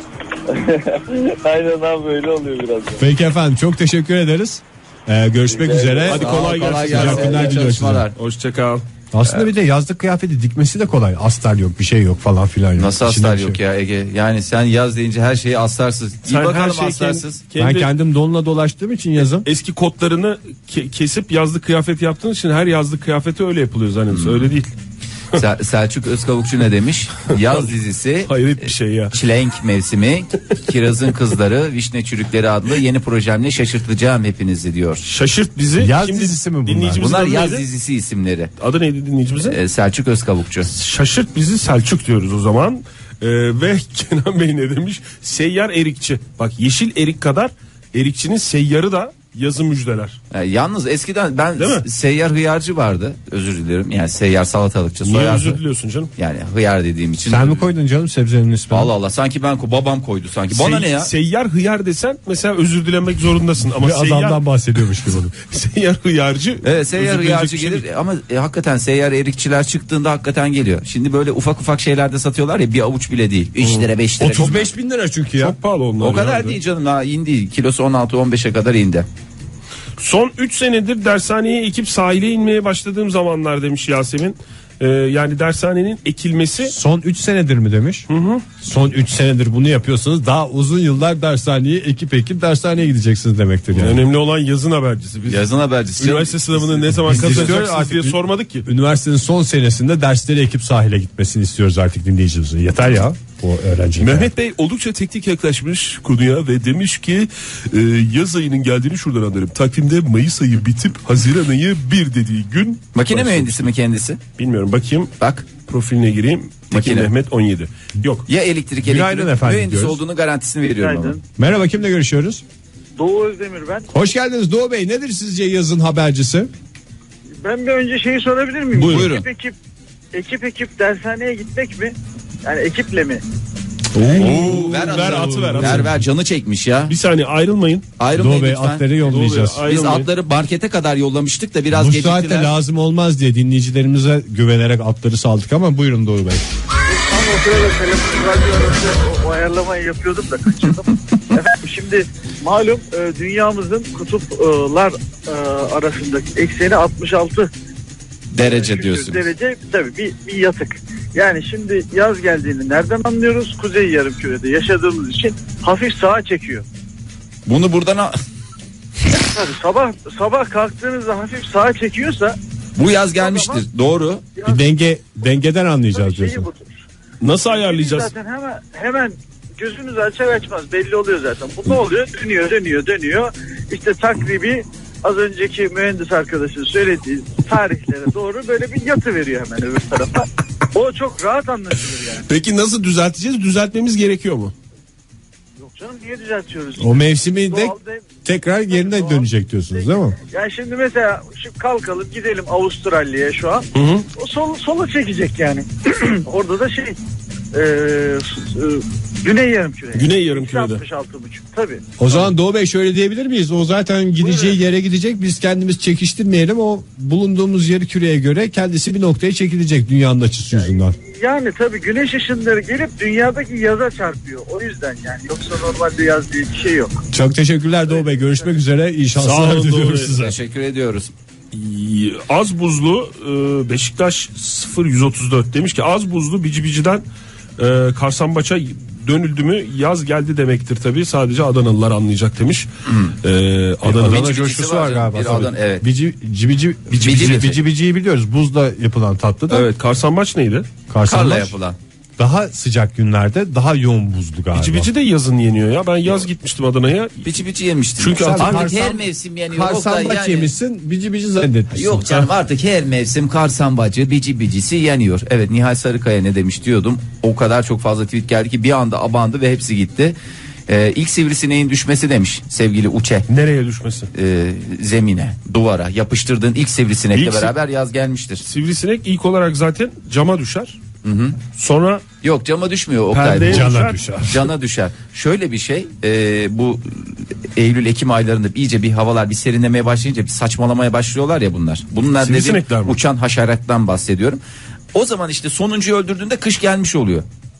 Aynen abi, öyle oluyor biraz da. Peki efendim, çok teşekkür ederiz. Görüşmek üzere. Hadi kolay gelsin. Sıcak günler İyi diliyoruz size. çalışmalar. Hoşçakal. Aslında bir de yazlık kıyafeti dikmesi de kolay. Astar yok, bir şey yok falan filan yok. Nasıl İçinde astar bir şey yok ya Ege? Yani sen yaz deyince her şeyi astarsız. İyi Sen her bakalım şeyi astarsız. Ben kendim donla dolaştığım için yazın. Eski kotlarını kesip yazlık kıyafet yaptığın için her yazlık kıyafeti öyle yapılıyor zannediyorsun. Öyle değil. Selçuk Özkavukçu ne demiş? Yaz dizisi Hayret bir şey ya. Çilenk mevsimi, Kirazın Kızları, Vişne Çürükleri adlı yeni projemle şaşırtacağım hepinizi diyor. Şaşırt bizi. Yaz Şimdi dizisi mi bunlar? dinleyicimizin Bunlar adı yaz neydi? dizisi isimleri. Adı neydi dinleyicimizin? Selçuk Özkavukçu. Şaşırt bizi Selçuk diyoruz o zaman. Ve Kenan Bey ne demiş? Seyyar erikçi. Bak, yeşil erik kadar erikçinin seyyarı da yazı müjdeler. Yalnız eskiden ben Değil mi? seyyar hıyarcı vardı. Özür dilerim. Yani seyyar salatalıkçı Niye soyardı. özür diliyorsun canım? Yani hıyar dediğim için. Sen mi koydun canım sebzenin ismini? Allah Allah, sanki babam koydu sanki. Bana ne ya? Seyyar hıyar desen mesela özür dilemek zorundasın. Ama Bir adamdan bahsediyormuş gibi. seyyar hıyarcı. Evet, seyyar özür hıyarcı dileyecek bir şey gelir ama hakikaten seyyar erikçiler çıktığında hakikaten geliyor. Şimdi böyle ufak şeylerde satıyorlar ya, bir avuç bile değil. 3 lira 5 lira. 35 bin lira çünkü ya. Çok pahalı onlar. O kadar ya. değil canım, ha indi. Kilosu 16-15'e kadar indi. Son 3 senedir dershaneye ekip sahile inmeye başladığım zamanlar demiş Yasemin. Yani dershanenin ekilmesi. Son 3 senedir mi demiş? Son 3 senedir bunu yapıyorsanız daha uzun yıllar dershaneye ekip dershaneye gideceksiniz demektir yani. Önemli olan yazın habercisi. Biz Yazın habercisi. üniversite sınavını ne zaman Biz istiyoruz kazanacaksınız artık. diye sormadık ki. Üniversitenin son senesinde dersleri ekip sahile gitmesini istiyoruz artık dinleyicimizin. Yeter ya o öğrenci. Mehmet Bey oldukça teknik yaklaşmış konuya ve demiş ki yaz ayının geldiğini şuradan anlarım. Takvimde Mayıs ayı bitip Haziran ayı 1 dediği gün. Makine başlamış. mühendisi mi kendisi? Bilmiyorum, bakayım Bak. profiline gireyim. Tekin Makine. Mehmet 17. Yok. Ya elektrik Günaydın efendim mühendisi diyoruz. olduğunu garantisini veriyorum ama. Merhaba, kimle görüşüyoruz? Doğu Özdemir ben. Hoş geldiniz Doğu Bey. Nedir sizce yazın habercisi? Ben bir önce şeyi sorabilir miyim? Buyurun. Ekip dershaneye gitmek mi? Yani ekiple mi? Ver atı ver. Ver canı çekmiş ya. Bir saniye ayrılmayın. Ayrılmayın Doğu Bey lütfen. atları yollayacağız. Biz atları markete kadar yollamıştık da biraz Bu geciktiler. saatte lazım olmaz diye dinleyicilerimize güvenerek atları saldık ama buyurun Doğu Bey. Tam o sırada telefon radyo arası o ayarlamayı yapıyordum da kaçırdım. Efendim şimdi malum dünyamızın kutuplar arasındaki ekseni 66 derece diyorsun. Derece tabii bir yatık. Yani şimdi yaz geldiğini nereden anlıyoruz? Kuzey yarımkürede yaşadığımız için hafif sağa çekiyor. Bunu buradan Tabii sabah kalktığınızda hafif sağa çekiyorsa bu yaz gelmiştir. Doğru. Bir dengeden anlayacağız şeyi diyorsun. budur. Nasıl ayarlayacağız? Zaten hemen gözünüz açar açmaz belli oluyor zaten. Bu ne oluyor? Dönüyor. İşte takribi az önceki mühendis arkadaşın söylediği tarihlere doğru böyle bir yatı veriyor hemen öbür tarafa. O çok rahat anlaşılır yani. Peki nasıl düzelteceğiz? Düzeltmemiz gerekiyor mu? Yok canım niye düzeltiyoruz? O mevsimi de Doğal tekrar yerine doğal dönecek diyorsunuz değil mi? Yani şimdi mesela kalkalım gidelim Avustralya'ya şu an. O sola çekecek yani. Orada da Güney yarımkürede. Güney yarımkürede. 66,5 tabii. O zaman Doğu Bey şöyle diyebilir miyiz? O zaten gideceği yere gidecek. Biz kendimiz çekiştirmeyelim. O bulunduğumuz yarı küreye göre kendisi bir noktaya çekilecek dünyanın açısı yüzünden. Yani tabii güneş ışınları gelip dünyadaki yaza çarpıyor. O yüzden yani. Yoksa normalde yaz diye bir şey yok. Çok teşekkürler Doğu Bey. Görüşmek üzere. İyi Sağ şanslar olun, diliyoruz Doğu Bey. size. Teşekkür ediyoruz. Az buzlu Beşiktaş 0134 demiş ki az buzlu Bicibici'den Karsambaç'a dönüldü mü yaz geldi demektir tabii, sadece Adanalılar anlayacak demiş. Adana coşkusu var galiba. Bir Adana, evet. Bicibici'yi biliyoruz. Buzla yapılan tatlı da. Evet, Karsambaç neydi? Karla yapılan. Daha sıcak günlerde daha yoğun buzlu galiba. Bicibici de yazın yeniyor ya. Ben yaz gitmiştim Adana'ya. Bici yemiştim. Çünkü artık her mevsim yeniyor. Karsambaç yemişsin, bici zannetmişsin. Yok canım, artık her mevsim karsambacı, bicisi yeniyor. Evet, Nihal Sarıkaya ne demiş diyordum. O kadar çok fazla tweet geldi ki bir anda abandı ve hepsi gitti. İlk sivrisineğin düşmesi demiş sevgili Uçe. Nereye düşmesi? Zemine, duvara yapıştırdığın ilk sivrisinekle beraber yaz gelmiştir. Sivrisinek ilk olarak zaten cama düşer. Sonra yok, cama düşmüyor Oktay. Cana düşer. Şöyle bir şey, bu Eylül-Ekim aylarında iyice bir havalar bir serinlemeye başlayınca bir saçmalamaya başlıyorlar ya bunlar. Bunlar dediğim uçan haşerattan bahsediyorum. O zaman işte sonuncuyu öldürdüğünde kış gelmiş oluyor.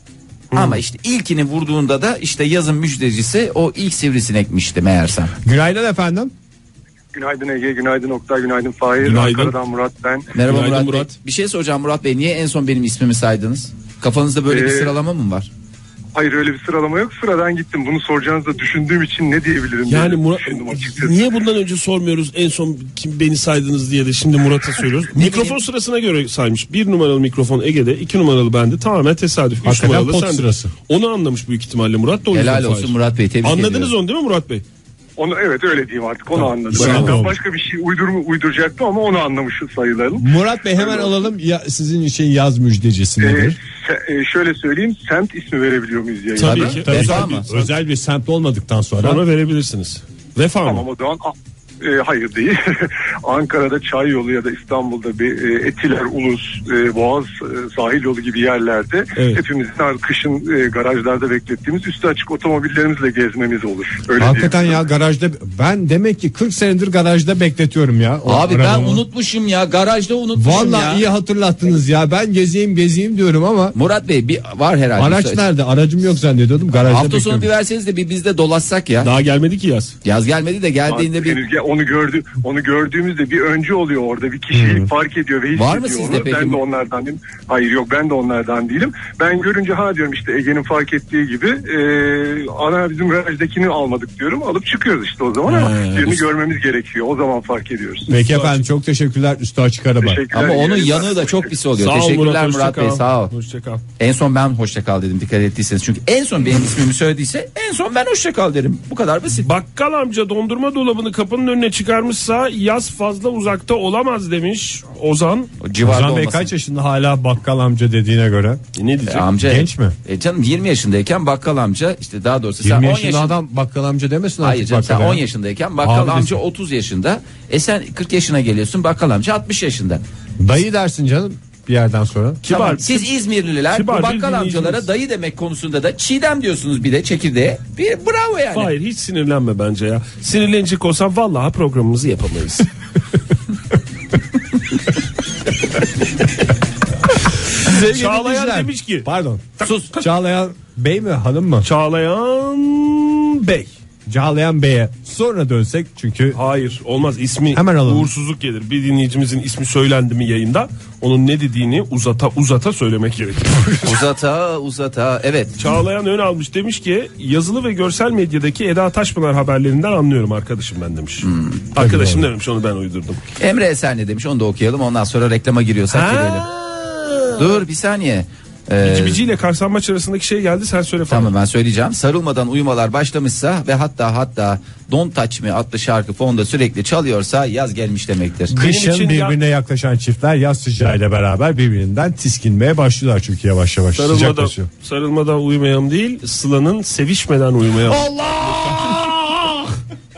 Ama işte ilkini vurduğunda da işte yazın müjdecisi o ilk sivrisinekmişti meğersem. Günaydın efendim. Günaydın Ege, günaydın Oktay, günaydın Fahir. Günaydın. Ankara'dan Murat ben. Merhaba Günaydın Murat Bey. Bir şey soracağım Murat Bey, niye en son benim ismimi saydınız? Kafanızda böyle bir sıralama mı var? Hayır, öyle bir sıralama yok. Sıradan gittim. Bunu soracağınızı da düşündüğüm için ne diyebilirim? Yani Murat, açıkçası. niye bundan önce sormuyoruz en son kim beni saydınız diye de şimdi Murat'a söylüyoruz. Mikrofon sırasına göre saymış. 1 numaralı mikrofon Ege'de, 2 numaralı bende, tamamen tesadüf. 3 Hakikaten numaralı pot sen. sırası. Onu anlamış büyük ihtimalle Murat da. Helal olsun Murat Bey, tebrik ediyorum. Anladınız onu değil mi Murat Bey? Onu, evet öyle diyeyim artık, onu anladım. Bravo. Ben başka bir şey uyduracaktım ama onu anlamışım sayılalım. Murat Bey hemen alalım ya, sizin için yaz müjdecisi nedir? Şöyle söyleyeyim, semt ismi verebiliyor muyuz yayında? Tabii ki. Vefa mı? Özel bir semt olmadıktan sonra verebilirsiniz. Vefa mı? Tamam, o zaman hayır değil. Ankara'da Çay Yolu ya da İstanbul'da bir Etiler, Ulus, Boğaz sahil yolu gibi yerlerde hepimizin kışın garajlarda beklettiğimiz üstü açık otomobillerimizle gezmemiz olur. Öyle hakikaten ya, garajda ben demek ki 40 senedir garajda bekletiyorum ya. Abi ben unutmuşum ya, garajda unutmuşum. Vallahi iyi hatırlattınız ya, ben gezeyim diyorum ama. Murat Bey bir var herhalde. Araç nerede? Aracım yok zannediyordum, garajda hafta bekliyorum. sonu bir verseniz de bir biz de dolaşsak ya. Daha gelmedi ki yaz. Yaz gelmedi de geldiğinde bir. Onu gördüğümüzde bir öncü oluyor orada, bir kişiyi fark ediyor ve hissediyor. Var mı sizde peki? Ben de onlardan değilim. Hayır, yok, ben de onlardan değilim. Ben görünce diyorum işte Ege'nin fark ettiği gibi ana bizim garajdakini almadık diyorum, alıp çıkıyoruz işte o zaman ama birini görmemiz gerekiyor, o zaman fark ediyoruz. Peki efendim, çok teşekkürler, üstü açık araba. Ama onun yanığı da çok pis oluyor. Teşekkürler Murat Bey, sağ ol. Hoşçakal. En son ben hoşçakal dedim, dikkat ettiyseniz. Çünkü en son benim ismimi söylediyse en son ben hoşçakal derim. Bu kadar basit. Bakkal amca dondurma dolabını kapının önüne çıkarmışsa yaz fazla uzakta olamaz demiş Ozan. Ozan Bey kaç yaşında hala bakkal amca dediğine göre? Ne diyecek? Amca, genç mi? Canım 20 yaşındayken bakkal amca, işte daha doğrusu 20 sen 10 yaşında adam bakkal amca demesin artık. Hayır canım, sen bakkal 10 ya. yaşındayken bakkal Abi amca desin. 30 yaşında. Sen 40 yaşına geliyorsun, bakkal amca 60 yaşında. Dayı dersin canım. bir yerden sonra. Kibar. Tamam, siz İzmirliler kibar bu bir bakkal dinleyicimiz. amcalara dayı demek konusunda da çiğdem diyorsunuz bir de çekirdeğe. Bir bravo yani. Hayır, hiç sinirlenme bence ya. Sinirlenecek olsam vallahi programımızı yapamayız. Sevgili Çağlayan dinleyiciler, demiş ki. Pardon. Sus. Çağlayan Bey mi hanım mı? Çağlayan Bey. Çağlayan Bey'e sonra dönsek çünkü Hayır, olmaz, ismi Hemen alalım. uğursuzluk gelir. Bir dinleyicimizin ismi söylendi mi yayında, onun ne dediğini uzata söylemek gerekir. Uzata evet. Çağlayan ön almış, demiş ki yazılı ve görsel medyadaki Eda Taşpınar haberlerinden anlıyorum arkadaşım ben demiş. Arkadaşım demiş, onu ben uydurdum. Emre Eser ne demiş onu da okuyalım, ondan sonra reklama giriyorsak girelim. Dur bir saniye. Bici ile Karsanmaç arasındaki şey geldi, sen söyle falan. Tamam, ben söyleyeceğim. Sarılmadan uyumalar başlamışsa ve hatta Don't Touch Me adlı şarkı fonda sürekli çalıyorsa yaz gelmiş demektir. kışın için birbirine yaklaşan çiftler yaz sıcağıyla beraber birbirinden tiskinmeye başlıyorlar çünkü yavaş yavaş sıcaklaşıyor. Sarılmadan uyumayalım değil, Sıla'nın sevişmeden uyumayalım. Allah!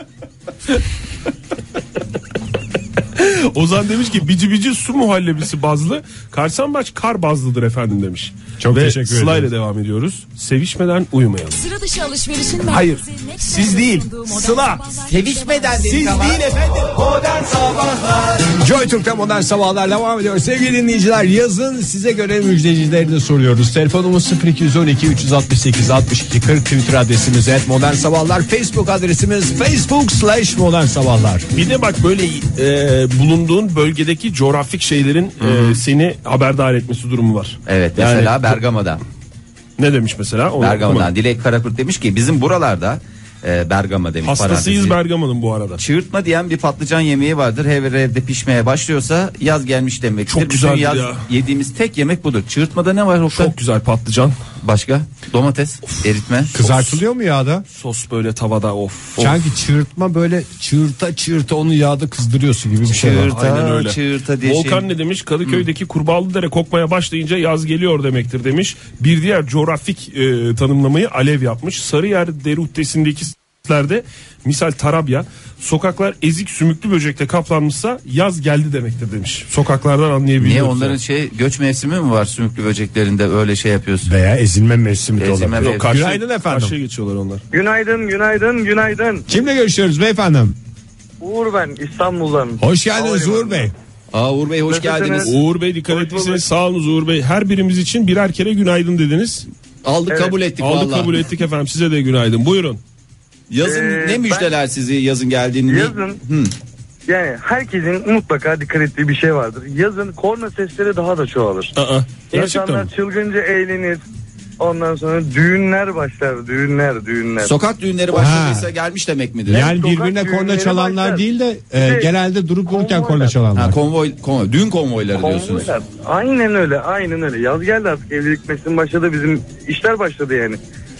Ozan demiş ki bici su muhallebisi bazlı, Karsanbaç kar bazlıdır efendim demiş. Çok ve teşekkür ederim. Sıla ile devam ediyoruz. Sevişmeden uyumayalım. Sıra dışı alışverişin Hayır, siz değil, Sıla. Sevişmeden dedik Siz ama. değil efendim. Modern Sabahlar Joy Türk'te modern sabahlar devam ediyor. Sevgili dinleyiciler, yazın size göre müjdecilerini soruyoruz. Telefonumuz 0212 368 62 40, Twitter adresimiz @modernsabahlar, Facebook adresimiz facebook.com/modernsabahlar. Bir de bak böyle bulunduğun bölgedeki coğrafik şeylerin seni haberdar etmesi durumu var. Evet, Yani- mesela Bergama'dan. Ne demiş mesela? Onu Bergama'dan okumadım. Dilek Karakurt demiş ki bizim buralarda Bergama demiş. Hastasıyız parantezi. Bergama'nın bu arada. Çığırtma diyen bir patlıcan yemeği vardır. Her evde pişmeye başlıyorsa yaz gelmiş demektir. Çok Bütün güzeldir yaz ya. yediğimiz tek yemek budur. Çığırtmada ne var Oktay? Çok güzel patlıcan. Başka? Domates, eritme. Kızartılıyor mu yağda? Sos böyle tavada of. Sanki çığırtma böyle çığırta onu yağda kızdırıyorsun gibi bir şey var. Aynen öyle. Çığırta diye Volkan şey. ne demiş? Kadıköy'deki Kurbağalıdere kokmaya başlayınca yaz geliyor demektir demiş. Bir diğer coğrafik tanımlamayı Alev yapmış. Sarıyer Deruhtesi'ndeki lerde misal Tarabya, sokaklar ezik sümüklü böcekle kaplanmışsa yaz geldi demektir demiş. Sokaklardan anlayabiliyoruz. Niye onların göç mevsimi mi var sümüklü böceklerinde öyle şey yapıyorsun? Veya ezilme mevsimi de Ezilme olabilir. mevsimi. Yok, Günaydın efendim. Karşıya geçiyorlar onlar. Günaydın. Kimle görüşüyoruz beyefendi? Uğur ben İstanbul'dan. Hoş geldiniz Uğur Bey. Uğur Bey hoş geldiniz. Uğur Bey dikkat ettiyseniz sağ olunuz Uğur Bey. Her birimiz için birer kere günaydın dediniz. Aldık kabul ettik Aldık vallahi. kabul ettik efendim, size de günaydın. Buyurun. Yazın ne müjdeler sizi yazın geldiğini. Yazın yani herkesin mutlaka dikkat ettiği bir şey vardır. Yazın korna sesleri daha da çoğalır. Gerçekten İnsanlar mi? çılgınca eğlenir. Ondan sonra düğünler başlar. Düğünler. Sokak düğünleri başladıysa gelmiş demek midir? Yani sokak birbirine korna düğünleri çalanlar başlar. değil de İşte genelde durup dururken konvoylar. korna çalanlar. Ha, konvoy, düğün konvoyları diyorsunuz. Konvoylar. Aynen öyle. Yaz geldi artık, evlilik mevsimi başladı, bizim işler başladı yani.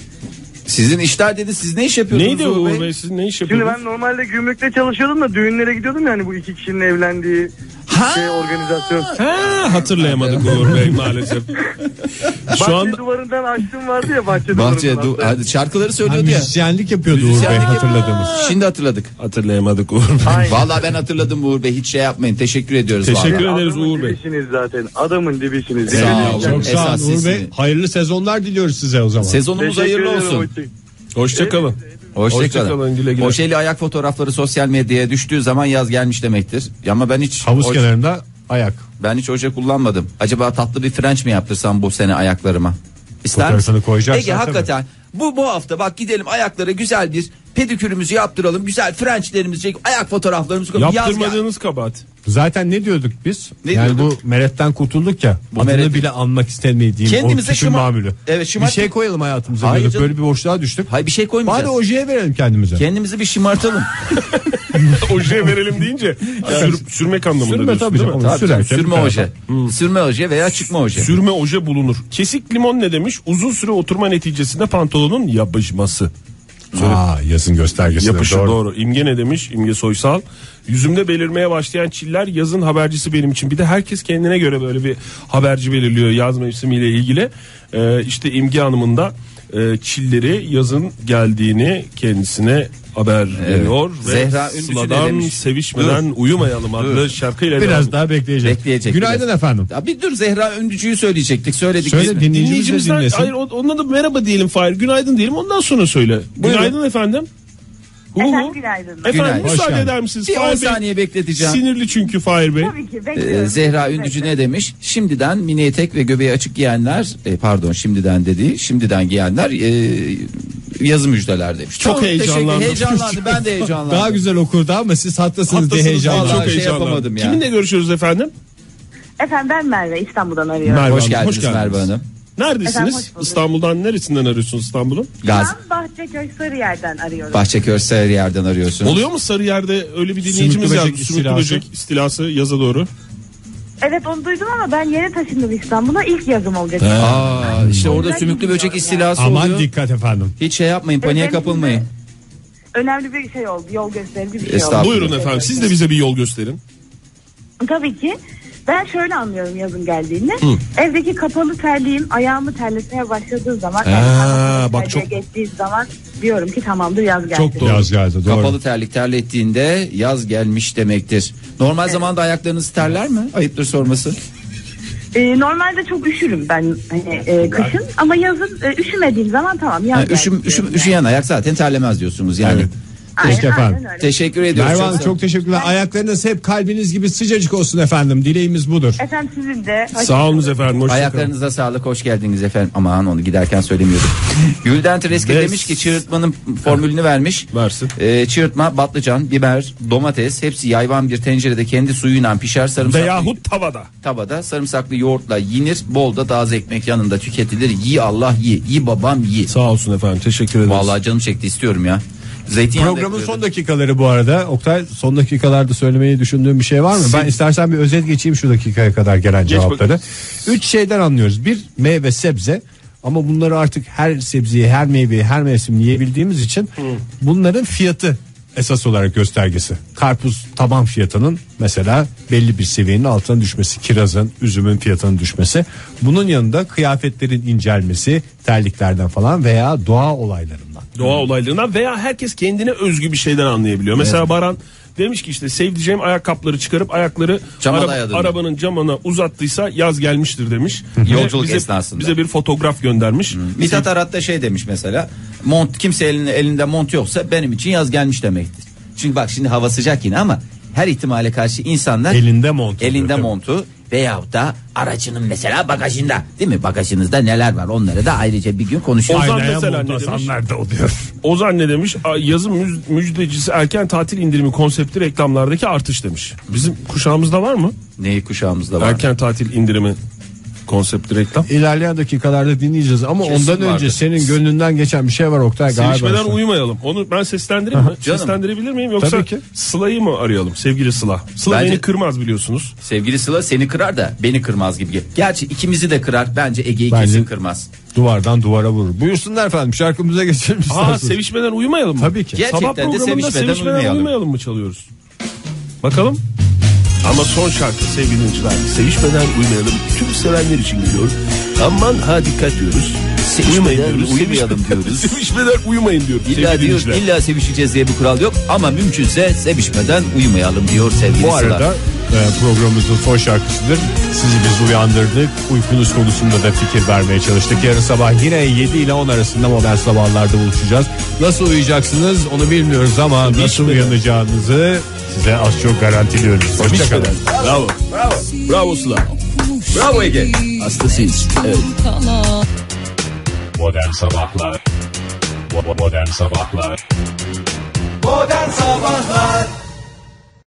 Sizin işler dedi, siz ne iş yapıyordunuz Neydi Uğur Bey, siz ne iş Şimdi yapıyordunuz? ben normalde gümrükte çalışıyordum da düğünlere gidiyordum yani, bu iki kişinin evlendiği organizasyon. Hatırlayamadık Uğur Bey maalesef. Bahçe anda duvarından açtım vardı ya, bahçe Bahçe duvarından. hadi şarkıları Ha, söylüyordu ya. müzisyenlik yapıyordu Uğur Bey Müzisyenlik hatırladığımız. Şimdi hatırladık. hatırlayamadık Uğur Bey. Aynen. Vallahi ben hatırladım Uğur Bey, hiç şey yapmayın. Teşekkür ediyoruz. Teşekkür vallahi. ederiz Adamın Uğur Bey. dibisiniz zaten. Adamın dibisiniz. Sağ Dikkat olun. edin. Çok sağ olun Esas Uğur Bey. sizin. Hayırlı sezonlar diliyoruz size o zaman. Sezonumuz Teşekkür hayırlı ederim, olsun. hoşça- Hoşçakalın. Hoşçakalın. güle güle. Oşeli ayak fotoğrafları sosyal medyaya düştüğü zaman yaz gelmiş demektir. Ama ben hiç Havuz kenarında ayak. ben hiç oje kullanmadım. Acaba tatlı bir French mi yaptırsam bu sene ayaklarıma? İster Fotoğrafını misin? koyacaksan Ege tabii. hakikaten bu hafta bak gidelim ayaklara güzel bir pedikürümüzü yaptıralım. Güzel French'lerimizi çekip ayak fotoğraflarımızı koyalım. Yaz gel- Yaptırmadığınız kabahat. Zaten ne diyorduk biz? Ne yani diyorduk? bu meretten kurtulduk ya. Bu Adını meret- bile anmak istemediğim Kendimize o küçük mamülü. Evet, Bir şey koyalım hayatımıza Hayır diyorduk. canım. Böyle bir boşluğa düştük. Hayır bir şey Bari koymayacağız. ojeye verelim kendimize. Kendimizi bir şımartalım. Ojeye verelim deyince sürmek anlamında Sürme diyorsun, tabii değil mi? canım. Tabii, Sürerken sürme bir tarafa. oje. Sürme oje veya çıkma oje. Sürme oje bulunur. Kesik limon ne demiş? Uzun süre oturma neticesinde pantolonun yapışması. Yazın göstergesi. Yapışı doğru. İmge ne demiş? İmge Soysal. Yüzümde belirmeye başlayan çiller yazın habercisi benim için. Bir de herkes kendine göre böyle bir haberci belirliyor yaz mevsimiyle ilgili. İşte İmge Hanım'ın da çilleri yazın geldiğini kendisine haber veriyor. Ve Zehra Ündücü Sıla'dan Sevişmeden Uyumayalım adlı şarkıyla biraz daha bekleyecek. Günaydın biraz. Efendim. Ya bir dur, Zehra Ündücü'yü söyleyecektik. Söyledik. Söyle, dinleyicimiz de dinlesin. Hayır, onunla da merhaba diyelim Fahir. Günaydın diyelim, ondan sonra söyle. Buyurun. Günaydın efendim. Efendim günaydın. Efendim Günaydın. müsaade eder misiniz? Bir 10 Fahir Bey, saniye bekleteceğim. sinirli çünkü Fahir Bey. Tabii ki bekliyorum. Zehra Ündücü ne demiş? Şimdiden mini etek ve göbeği açık giyenler, şimdiden dedi. Şimdiden giyenler yazı müjdeler demiş. Çok heyecanlandım. Heyecanlandı, ben de heyecanlandım. Daha güzel okurdu ama siz haklısınız diye heyecanlandım. Vallahi Çok heyecanlandım. yapamadım ya. Kiminle görüşüyoruz efendim? Efendim ben Merve, İstanbul'dan arıyorum. Merve Hoş Hanım, geldiniz, hoş geldiniz. Merve Hanım. Neredesiniz? Efendim, hoş bulduk. İstanbul'dan neresinden arıyorsunuz İstanbul'un? Gazi. Ben Bahçeköy Sarıyer'den arıyorum. Bahçeköy Sarıyer'den arıyorsunuz. Oluyor mu Sarıyer'de öyle bir dinleyicimiz böcek yazdı. Sümüklü istilası. böcek istilası yaza doğru. Evet onu duydum ama ben yeni taşındım İstanbul'a. İlk yazım olacak. İşte orada Ondan sümüklü böcek gidiyorum istilası Aman oluyor. dikkat efendim. Hiç şey yapmayın, paniğe Benim kapılmayın. için önemli bir şey oldu. Yol gösterici bir şey oldu. Estağfurullah. Buyurun efendim, siz de bize bir yol gösterin. Tabii ki. Ben şöyle anlıyorum yazın geldiğini. Evdeki kapalı terliğim ayağımı terletmeye başladığı zaman, bak bak çok- geçtiği zaman diyorum ki tamamdır yaz geldi. Çok doğru. Yaz geldi, doğru. Kapalı terlik terlettiğinde yaz gelmiş demektir. Normal zamanda ayaklarınız terler mi? Ayıptır sorması. Normalde çok üşürüm ben hani kışın ama yazın üşümediğim zaman tamam yaz geldi. diyorum Üşüyen ayak zaten terlemez diyorsunuz yani. Evet. Aynen, Peki efendim. aynen öyle. Teşekkür ediyoruz. Merve Hanım çok teşekkürler. Ayaklarınız hep kalbiniz gibi sıcacık olsun efendim. Dileğimiz budur. Efendim sizin de. Sağ olun efendim. Hoşçakalın. Ayaklarınıza sağlık, hoş geldiniz efendim. Aman onu giderken söylemiyordum. Gülden Treske demiş ki çığırtmanın formülünü vermiş. Versin. Çığırtma, patlıcan, biber, domates hepsi yayvan bir tencerede kendi suyuyla pişer. Sarımsaklı Veyahut tavada. tavada sarımsaklı yoğurtla yenir. Bol da taze ekmek yanında tüketilir. Yi Allah yi. Yi babam yi. Sağ olsun efendim, teşekkür ederiz. Vallahi canım çekti, istiyorum ya. Zeytinyağı Programın son dakikaları bu arada. Oktay, son dakikalarda söylemeyi düşündüğün bir şey var mı? Ben istersen bir özet geçeyim şu dakikaya kadar gelen cevapları. 3 şeyden anlıyoruz. Bir, meyve sebze. Ama bunları artık her sebzeyi, her meyveyi, her mevsim yiyebildiğimiz için bunların fiyatı esas olarak göstergesi. Karpuz taban fiyatının mesela belli bir seviyenin altına düşmesi, kirazın, üzümün fiyatının düşmesi. Bunun yanında kıyafetlerin incelmesi, terliklerden falan veya doğa olaylarından. Doğa olaylarından veya herkes kendine özgü bir şeyden anlayabiliyor. Mesela Baran demiş ki işte sevdiceğim ayakkabıları çıkarıp ayakları Cama dayadı. arabanın camına uzattıysa yaz gelmiştir demiş. Yolculuk Bize- esnasında. Bize bir fotoğraf göndermiş. Mithat Arat da şey demiş mesela. Mont, kimse elinde mont yoksa benim için yaz gelmiş demektir. Çünkü bak şimdi hava sıcak yine ama her ihtimale karşı insanlar Elinde montu. elinde montu veyahut da aracının mesela bagajında, değil mi? Bagajınızda neler var, onları da ayrıca bir gün konuşuruz. Ozan Aynaya mesela ne montasanlar da oluyor. Ozan ne demiş? Yazın müjdecisi erken tatil indirimi konsepti reklamlardaki artış demiş. Bizim kuşağımızda var mı? Neyi kuşağımızda var? Erken tatil indirimi konsepti reklam. İlerleyen dakikalarda dinleyeceğiz ama Kesin ondan önce vardır. senin gönlünden geçen bir şey var Oktay galiba. Sevişmeden uyumayalım. Onu ben seslendireyim mi? Canım. Seslendirebilir miyim yoksa Tabii ki. Sıla'yı mı arayalım? Sevgili Sıla. Sıla Bence- beni kırmaz biliyorsunuz. Sevgili Sıla seni kırar da beni kırmaz gibi. Gerçi ikimizi de kırar. Bence Ege'yi Bence- kesin kırmaz. Duvardan duvara vurur. Buyursunlar efendim, şarkımıza geçelim isterseniz. Sevişmeden uyumayalım mı? Tabii ki. Gerçekten Sabah de programında sevişmeden uyumayalım mı çalıyoruz? Bakalım. Ama son şarkı sevgili dinleyiciler. Sevişmeden uyumayalım. Tüm sevenler için geliyor. Aman ha dikkat diyoruz. Uyumayın diyoruz. Uyumayalım diyoruz. Sevişmeden uyumayın diyoruz. İlla sevgili diyor, dinleyiciler. illa sevişeceğiz diye bir kural yok ama mümkünse sevişmeden uyumayalım diyor sevgili Bu Sıla. arada programımızın son şarkısıdır. Sizi biz uyandırdık. Uykunuz konusunda da fikir vermeye çalıştık. Yarın sabah yine 7 ile 10 arasında modern sabahlarda buluşacağız. Nasıl uyuyacaksınız onu bilmiyoruz ama nasıl uyanacağınızı size az çok garantiliyoruz. Hoşçakalın. Bravo. Bravo. Bravo Sıla. Bravo Ege. Hastasıyız. Evet. Modern Sabahlar Modern Sabahlar Modern Sabahlar